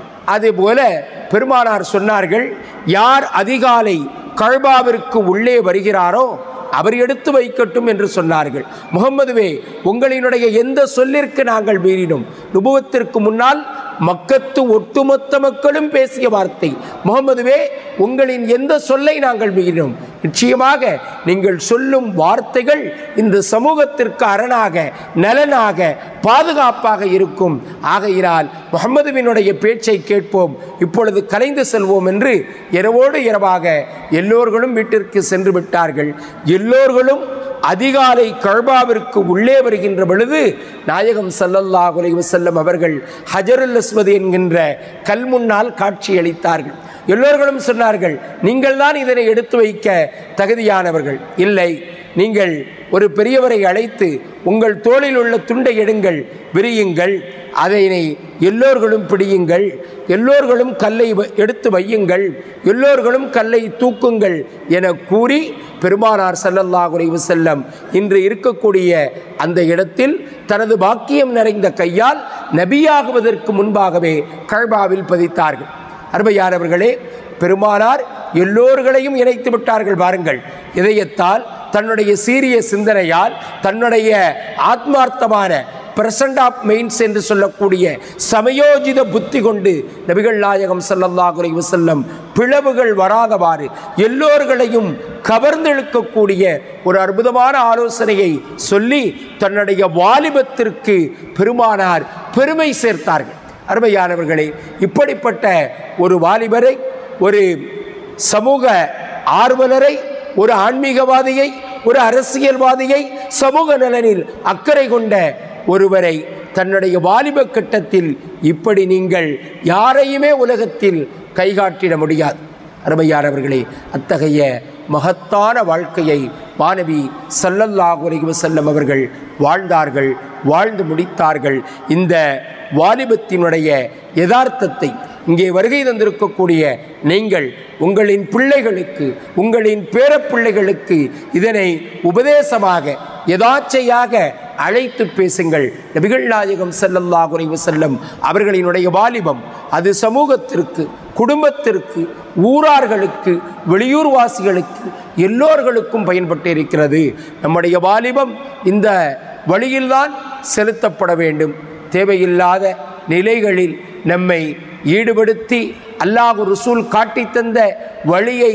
அதுபோல பெருமானார் சொன்னார்கள், யார் அதிகாலை கஅபாவிற்கு உள்ளே வருகிறாரோ அவர் எடுத்து வைக்கட்டும் என்று சொன்னார்கள். முஹம்மதுவே, உங்களினுடைய எந்த சொல்லிற்கு நாங்கள் மீறினோம்? நுபுவத்திற்கு முன்னால் மக்கத்து ஒட்டுமொத்த மக்களும் பேசிய வார்த்தை. முஹம்மதுவே, உங்களின் எந்த சொல்லை நாங்கள் மீறினோம்? நிச்சயமாக நீங்கள் சொல்லும் வார்த்தைகள் இந்த சமூகத்திற்கு அரணாக, நலனாக, பாதுகாப்பாக இருக்கும். ஆகையினால் முஹம்மதுவினுடைய பேச்சை கேட்போம், இப்பொழுது கலைந்து செல்வோம் என்று இரவோடு இரவாக எல்லோர்களும் வீட்டிற்கு சென்று விட்டார்கள். எல்லோர்களும் அதிகாலை கஅபாவிற்கு உள்ளே வருகின்ற பொழுது நாயகம் ஸல்லல்லாஹு அலைஹி வஸல்லம் அவர்கள் ஹஜருல் அஸ்வத் என்கின்ற கல் முன்னால் காட்சியளித்தார்கள். எல்லோர்களும் சொன்னார்கள், நீங்கள் தான் இதனை எடுத்து வைக்க தகுதியானவர்கள். இல்லை, நீங்கள் ஒரு பெரியவரை அழைத்து உங்கள் தோளில் உள்ள துண்டை எடுங்கள், விரியுங்கள், அதனை எல்லோர்களும் பிடியுங்கள், எல்லோர்களும் கல்லை எடுத்து வையுங்கள், எல்லோர்களும் கல்லை தூக்குங்கள் என கூறி பெருமானார் ஸல்லல்லாஹு அலைஹி வஸல்லம் இன்று இருக்கக்கூடிய அந்த இடத்தில் தனது பாக்கியம் நிறைந்த கையால் நபியாகுவதற்கு முன்பாகவே கஅபாவில் பதித்தார்கள். அருமையானவர்களே, பெருமானார் எல்லோர்களையும் இணைத்து விட்டார்கள். பாருங்கள், இதயத்தால், தன்னுடைய சீரிய சிந்தனையால், தன்னுடைய ஆத்மார்த்தமான பிரசன்ட் ஆஃப் மெயின்ஸ் என்று சொல்லக்கூடிய சமயோஜித புத்தி கொண்டு நபிகள் நாயகம் ஸல்லல்லாஹு அலைஹி வஸல்லம் பிளவுகள் வராதவாறு எல்லோர்களையும் கவர்ந்தெழுக்கக்கூடிய ஒரு அற்புதமான ஆலோசனையை சொல்லி தன்னுடைய வாலிபத்திற்கு பெருமானார் பெருமை சேர்த்தார்கள். அருமையானவர்களே, இப்படிப்பட்ட ஒரு வாலிபரை, ஒரு சமூக ஆர்வலரை, ஒரு ஆன்மீகவாதியை, ஒரு அரசியல்வாதியை, சமூக நலனில் அக்கறை கொண்ட ஒருவரை தன்னுடைய வாலிப கட்டத்தில் இப்படி நீங்கள் யாரையுமே உலகத்தில் கைகாட்டிட முடியாது. அருமையானவர்களே, அத்தகைய மகத்தான வாழ்க்கையை மாணவி ஸல்லல்லாஹு அலைஹி வஸல்லம் அவர்கள் வாழ்ந்தார்கள், வாழ்ந்து முடித்தார்கள். இந்த வாலிபத்தினுடைய யதார்த்தத்தை இங்கே வருகை தந்திருக்கக்கூடிய நீங்கள் உங்களின் பிள்ளைகளுக்கு, உங்களின் பேரப்பிள்ளைகளுக்கு இதனை உபதேசமாக யதாச்சையாக அழைத்து பேசுங்கள். நபிகள் நாயகம் ஸல்லல்லாஹு அலைஹி வஸல்லம் அவர்களினுடைய வாலிபம் அது சமூகத்திற்கு, குடும்பத்திற்கு, ஊரார்களுக்கு, வெளியூர்வாசிகளுக்கு, எல்லோர்களுக்கும் பயன்பட்டு இருக்கிறது. நம்முடைய வாலிபம் இந்த வழியில்தான் செலுத்தப்பட வேண்டும். தேவையில்லாத நிலைகளில் நம்மை ஈடுபடுத்தி அல்லாஹ் ரசூல் காட்டி தந்த வழியை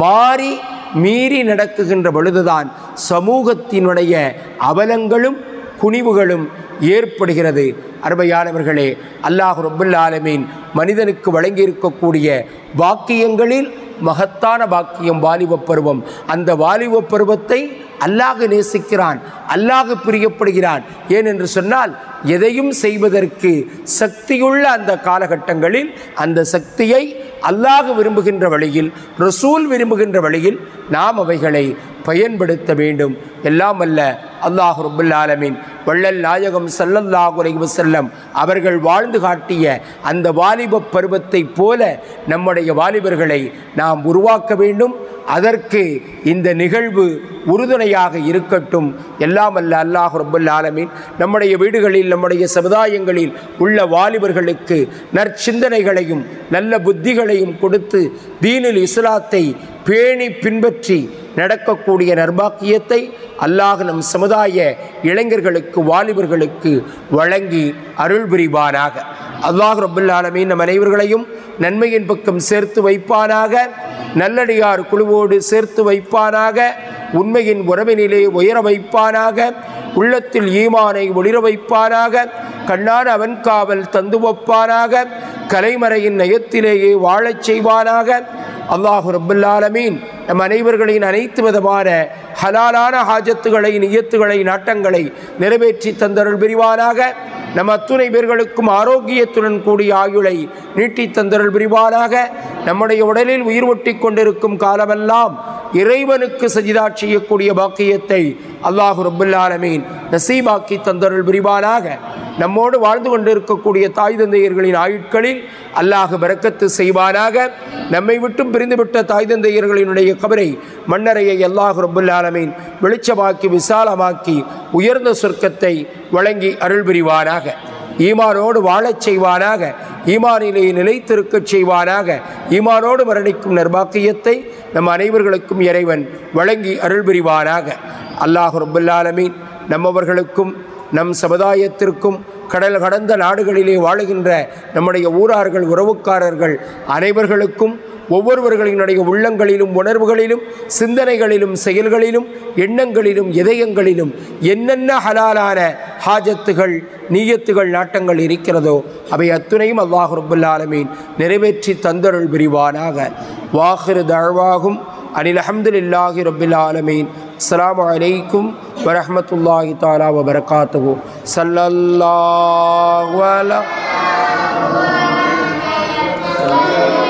மீறி நடக்குகின்ற பொழுதுதான் சமூகத்தினுடைய அவலங்களும் குனிவுகளும் ஏற்படுகிறது. அருமையானவர்களே, அல்லாஹ் ரப்புல் ஆலமீன் மனிதனுக்கு வழங்கியிருக்கக்கூடிய வாக்கியங்களில் மகத்தான வாக்கியம் வாலிப பருவம். அந்த வாலிப பருவத்தை அல்லாஹ் நேசிக்கிறான், அல்லாஹ் பிரியப்படுகிறான். ஏனென்று சொன்னால் எதையும் செய்வதற்கு சக்தியுள்ள அந்த காலகட்டங்களில் அந்த சக்தியை அல்லாஹ் விரும்புகின்ற வழியில், ரசூல் விரும்புகின்ற வழியில் நாம் அவைகளை பயன்படுத்த வேண்டும். எல்லாம் அல்ல அல்லாஹ் ரப்புல் ஆலமீன் வள்ளல் நாயகம் ஸல்லல்லாஹு அலைஹி வஸல்லம் அவர்கள் வாழ்ந்து காட்டிய அந்த வாலிப பருவத்தை போல நம்முடைய வாலிபர்களை நாம் உருவாக்க வேண்டும். அதற்கு இந்த நிகழ்வு உறுதுணையாக இருக்கட்டும். எல்லாம் அல்ல அல்லாஹ் ரப்புல் ஆலமீன் நம்முடைய வீடுகளில், நம்முடைய சமுதாயங்களில் உள்ள வாலிபர்களுக்கு நற்சிந்தனைகளையும் நல்ல புத்திகளையும் கொடுத்து தீனுல் இஸ்லாத்தை பேணி பின்பற்றி நடக்கக்கூடிய நர்பாக்கியத்தை அல்லாஹ் நம் சமுதாய இளைஞர்களுக்கு, வாலிபர்களுக்கு வழங்கி அருள் புரிவானாக. அல்லாஹ் ரப்புல் ஆலமீன் நம் அனைவர்களையும் நன்மையின் பக்கம் சேர்த்து வைப்பானாக. நல்லடியார் குழுவோடு சேர்த்து வைப்பானாக. உண்மையின் உறவினிலே உயர வைப்பானாக. உள்ளத்தில் ஈமானை ஒளிர வைப்பானாக. கண்ணான அவன் காவல் தந்து வைப்பானாக. கலைமறையின் நயத்திலேயே வாழச் செய்வானாக. அல்லாஹு ரப்புல் ஆலமீன் நம் அனைவர்களின் அனைத்து விதமான ஹலாலான ஹாஜத்துகளை, நியத்துகளை, நாட்டங்களை நிறைவேற்றி தந்தருள் புரிவானாக. நம் அத்துணை பேர்களுக்கும் ஆரோக்கியத்துடன் கூடிய ஆயுளை நீட்டி தந்தருள் புரிவானாக. நம்முடைய உடலில் உயிர் ஒட்டி கொண்டிருக்கும் காலமெல்லாம் இறைவனுக்கு சஜிதா செய்யக்கூடிய பாக்கியத்தை அல்லாஹு ரப்புல் ஆலமீன் நசீபாக்கி தந்தருள் புரிவானாக. நம்மோடு வாழ்ந்து கொண்டிருக்கக்கூடிய தாய் தந்தையர்களின் ஆயுட்களில் அல்லாஹ் பரக்கத்து செய்வானாக. நம்மை விட்டும் பிரிந்துவிட்ட தாய் தந்தையர்களினுடைய கபரை, மண்ணறையை அல்லாஹ் ரப்புல் ஆலமீன் வெளிச்சமாக்கி விசாலமாக்கி உயர்ந்த சொர்க்கத்தை வழங்கி அருள் புரிவானாக. ஈமானோடு வாழச் செய்வானாக. ஈமானிலே நிலைத்திருக்கச் செய்வானாக. ஈமானோடு மரணிக்கும் நர்பாக்கியத்தை நம் அனைவர்களுக்கும் இறைவன் வழங்கி அருள் புரிவானாக. அல்லாஹ் ரப்புல் ஆலமீன் நம்மவர்களுக்கும் நம் சமுதாயத்திற்கும் கடல் கடந்த நாடுகளிலே வாழுகின்ற நம்முடைய ஊரார்கள், உறவுக்காரர்கள் அனைவர்களுக்கும் ஒவ்வொருவர்களினுடைய உள்ளங்களிலும், உணர்வுகளிலும், சிந்தனைகளிலும், செயல்களிலும், எண்ணங்களிலும், இதயங்களிலும் என்னென்ன ஹலாலான ஹாஜத்துகள், நீயத்துகள், நாட்டங்கள் இருக்கிறதோ அவை அத்துணையும் அல்லாஹ் ரப்புல் ஆலமீன் நிறைவேற்றி தந்தருள் புரிவானாக. வாஹிரு தஅவாஹும் அனில் ஹம்துலில்லாஹி ரப்பில் ஆலமீன். அஸ்ஸலாமு அலைக்கும் வரஹ்மத்துல்லாஹி தஆலா வபரகாத்துஹு. ஸல்லல்லாஹு அலைஹி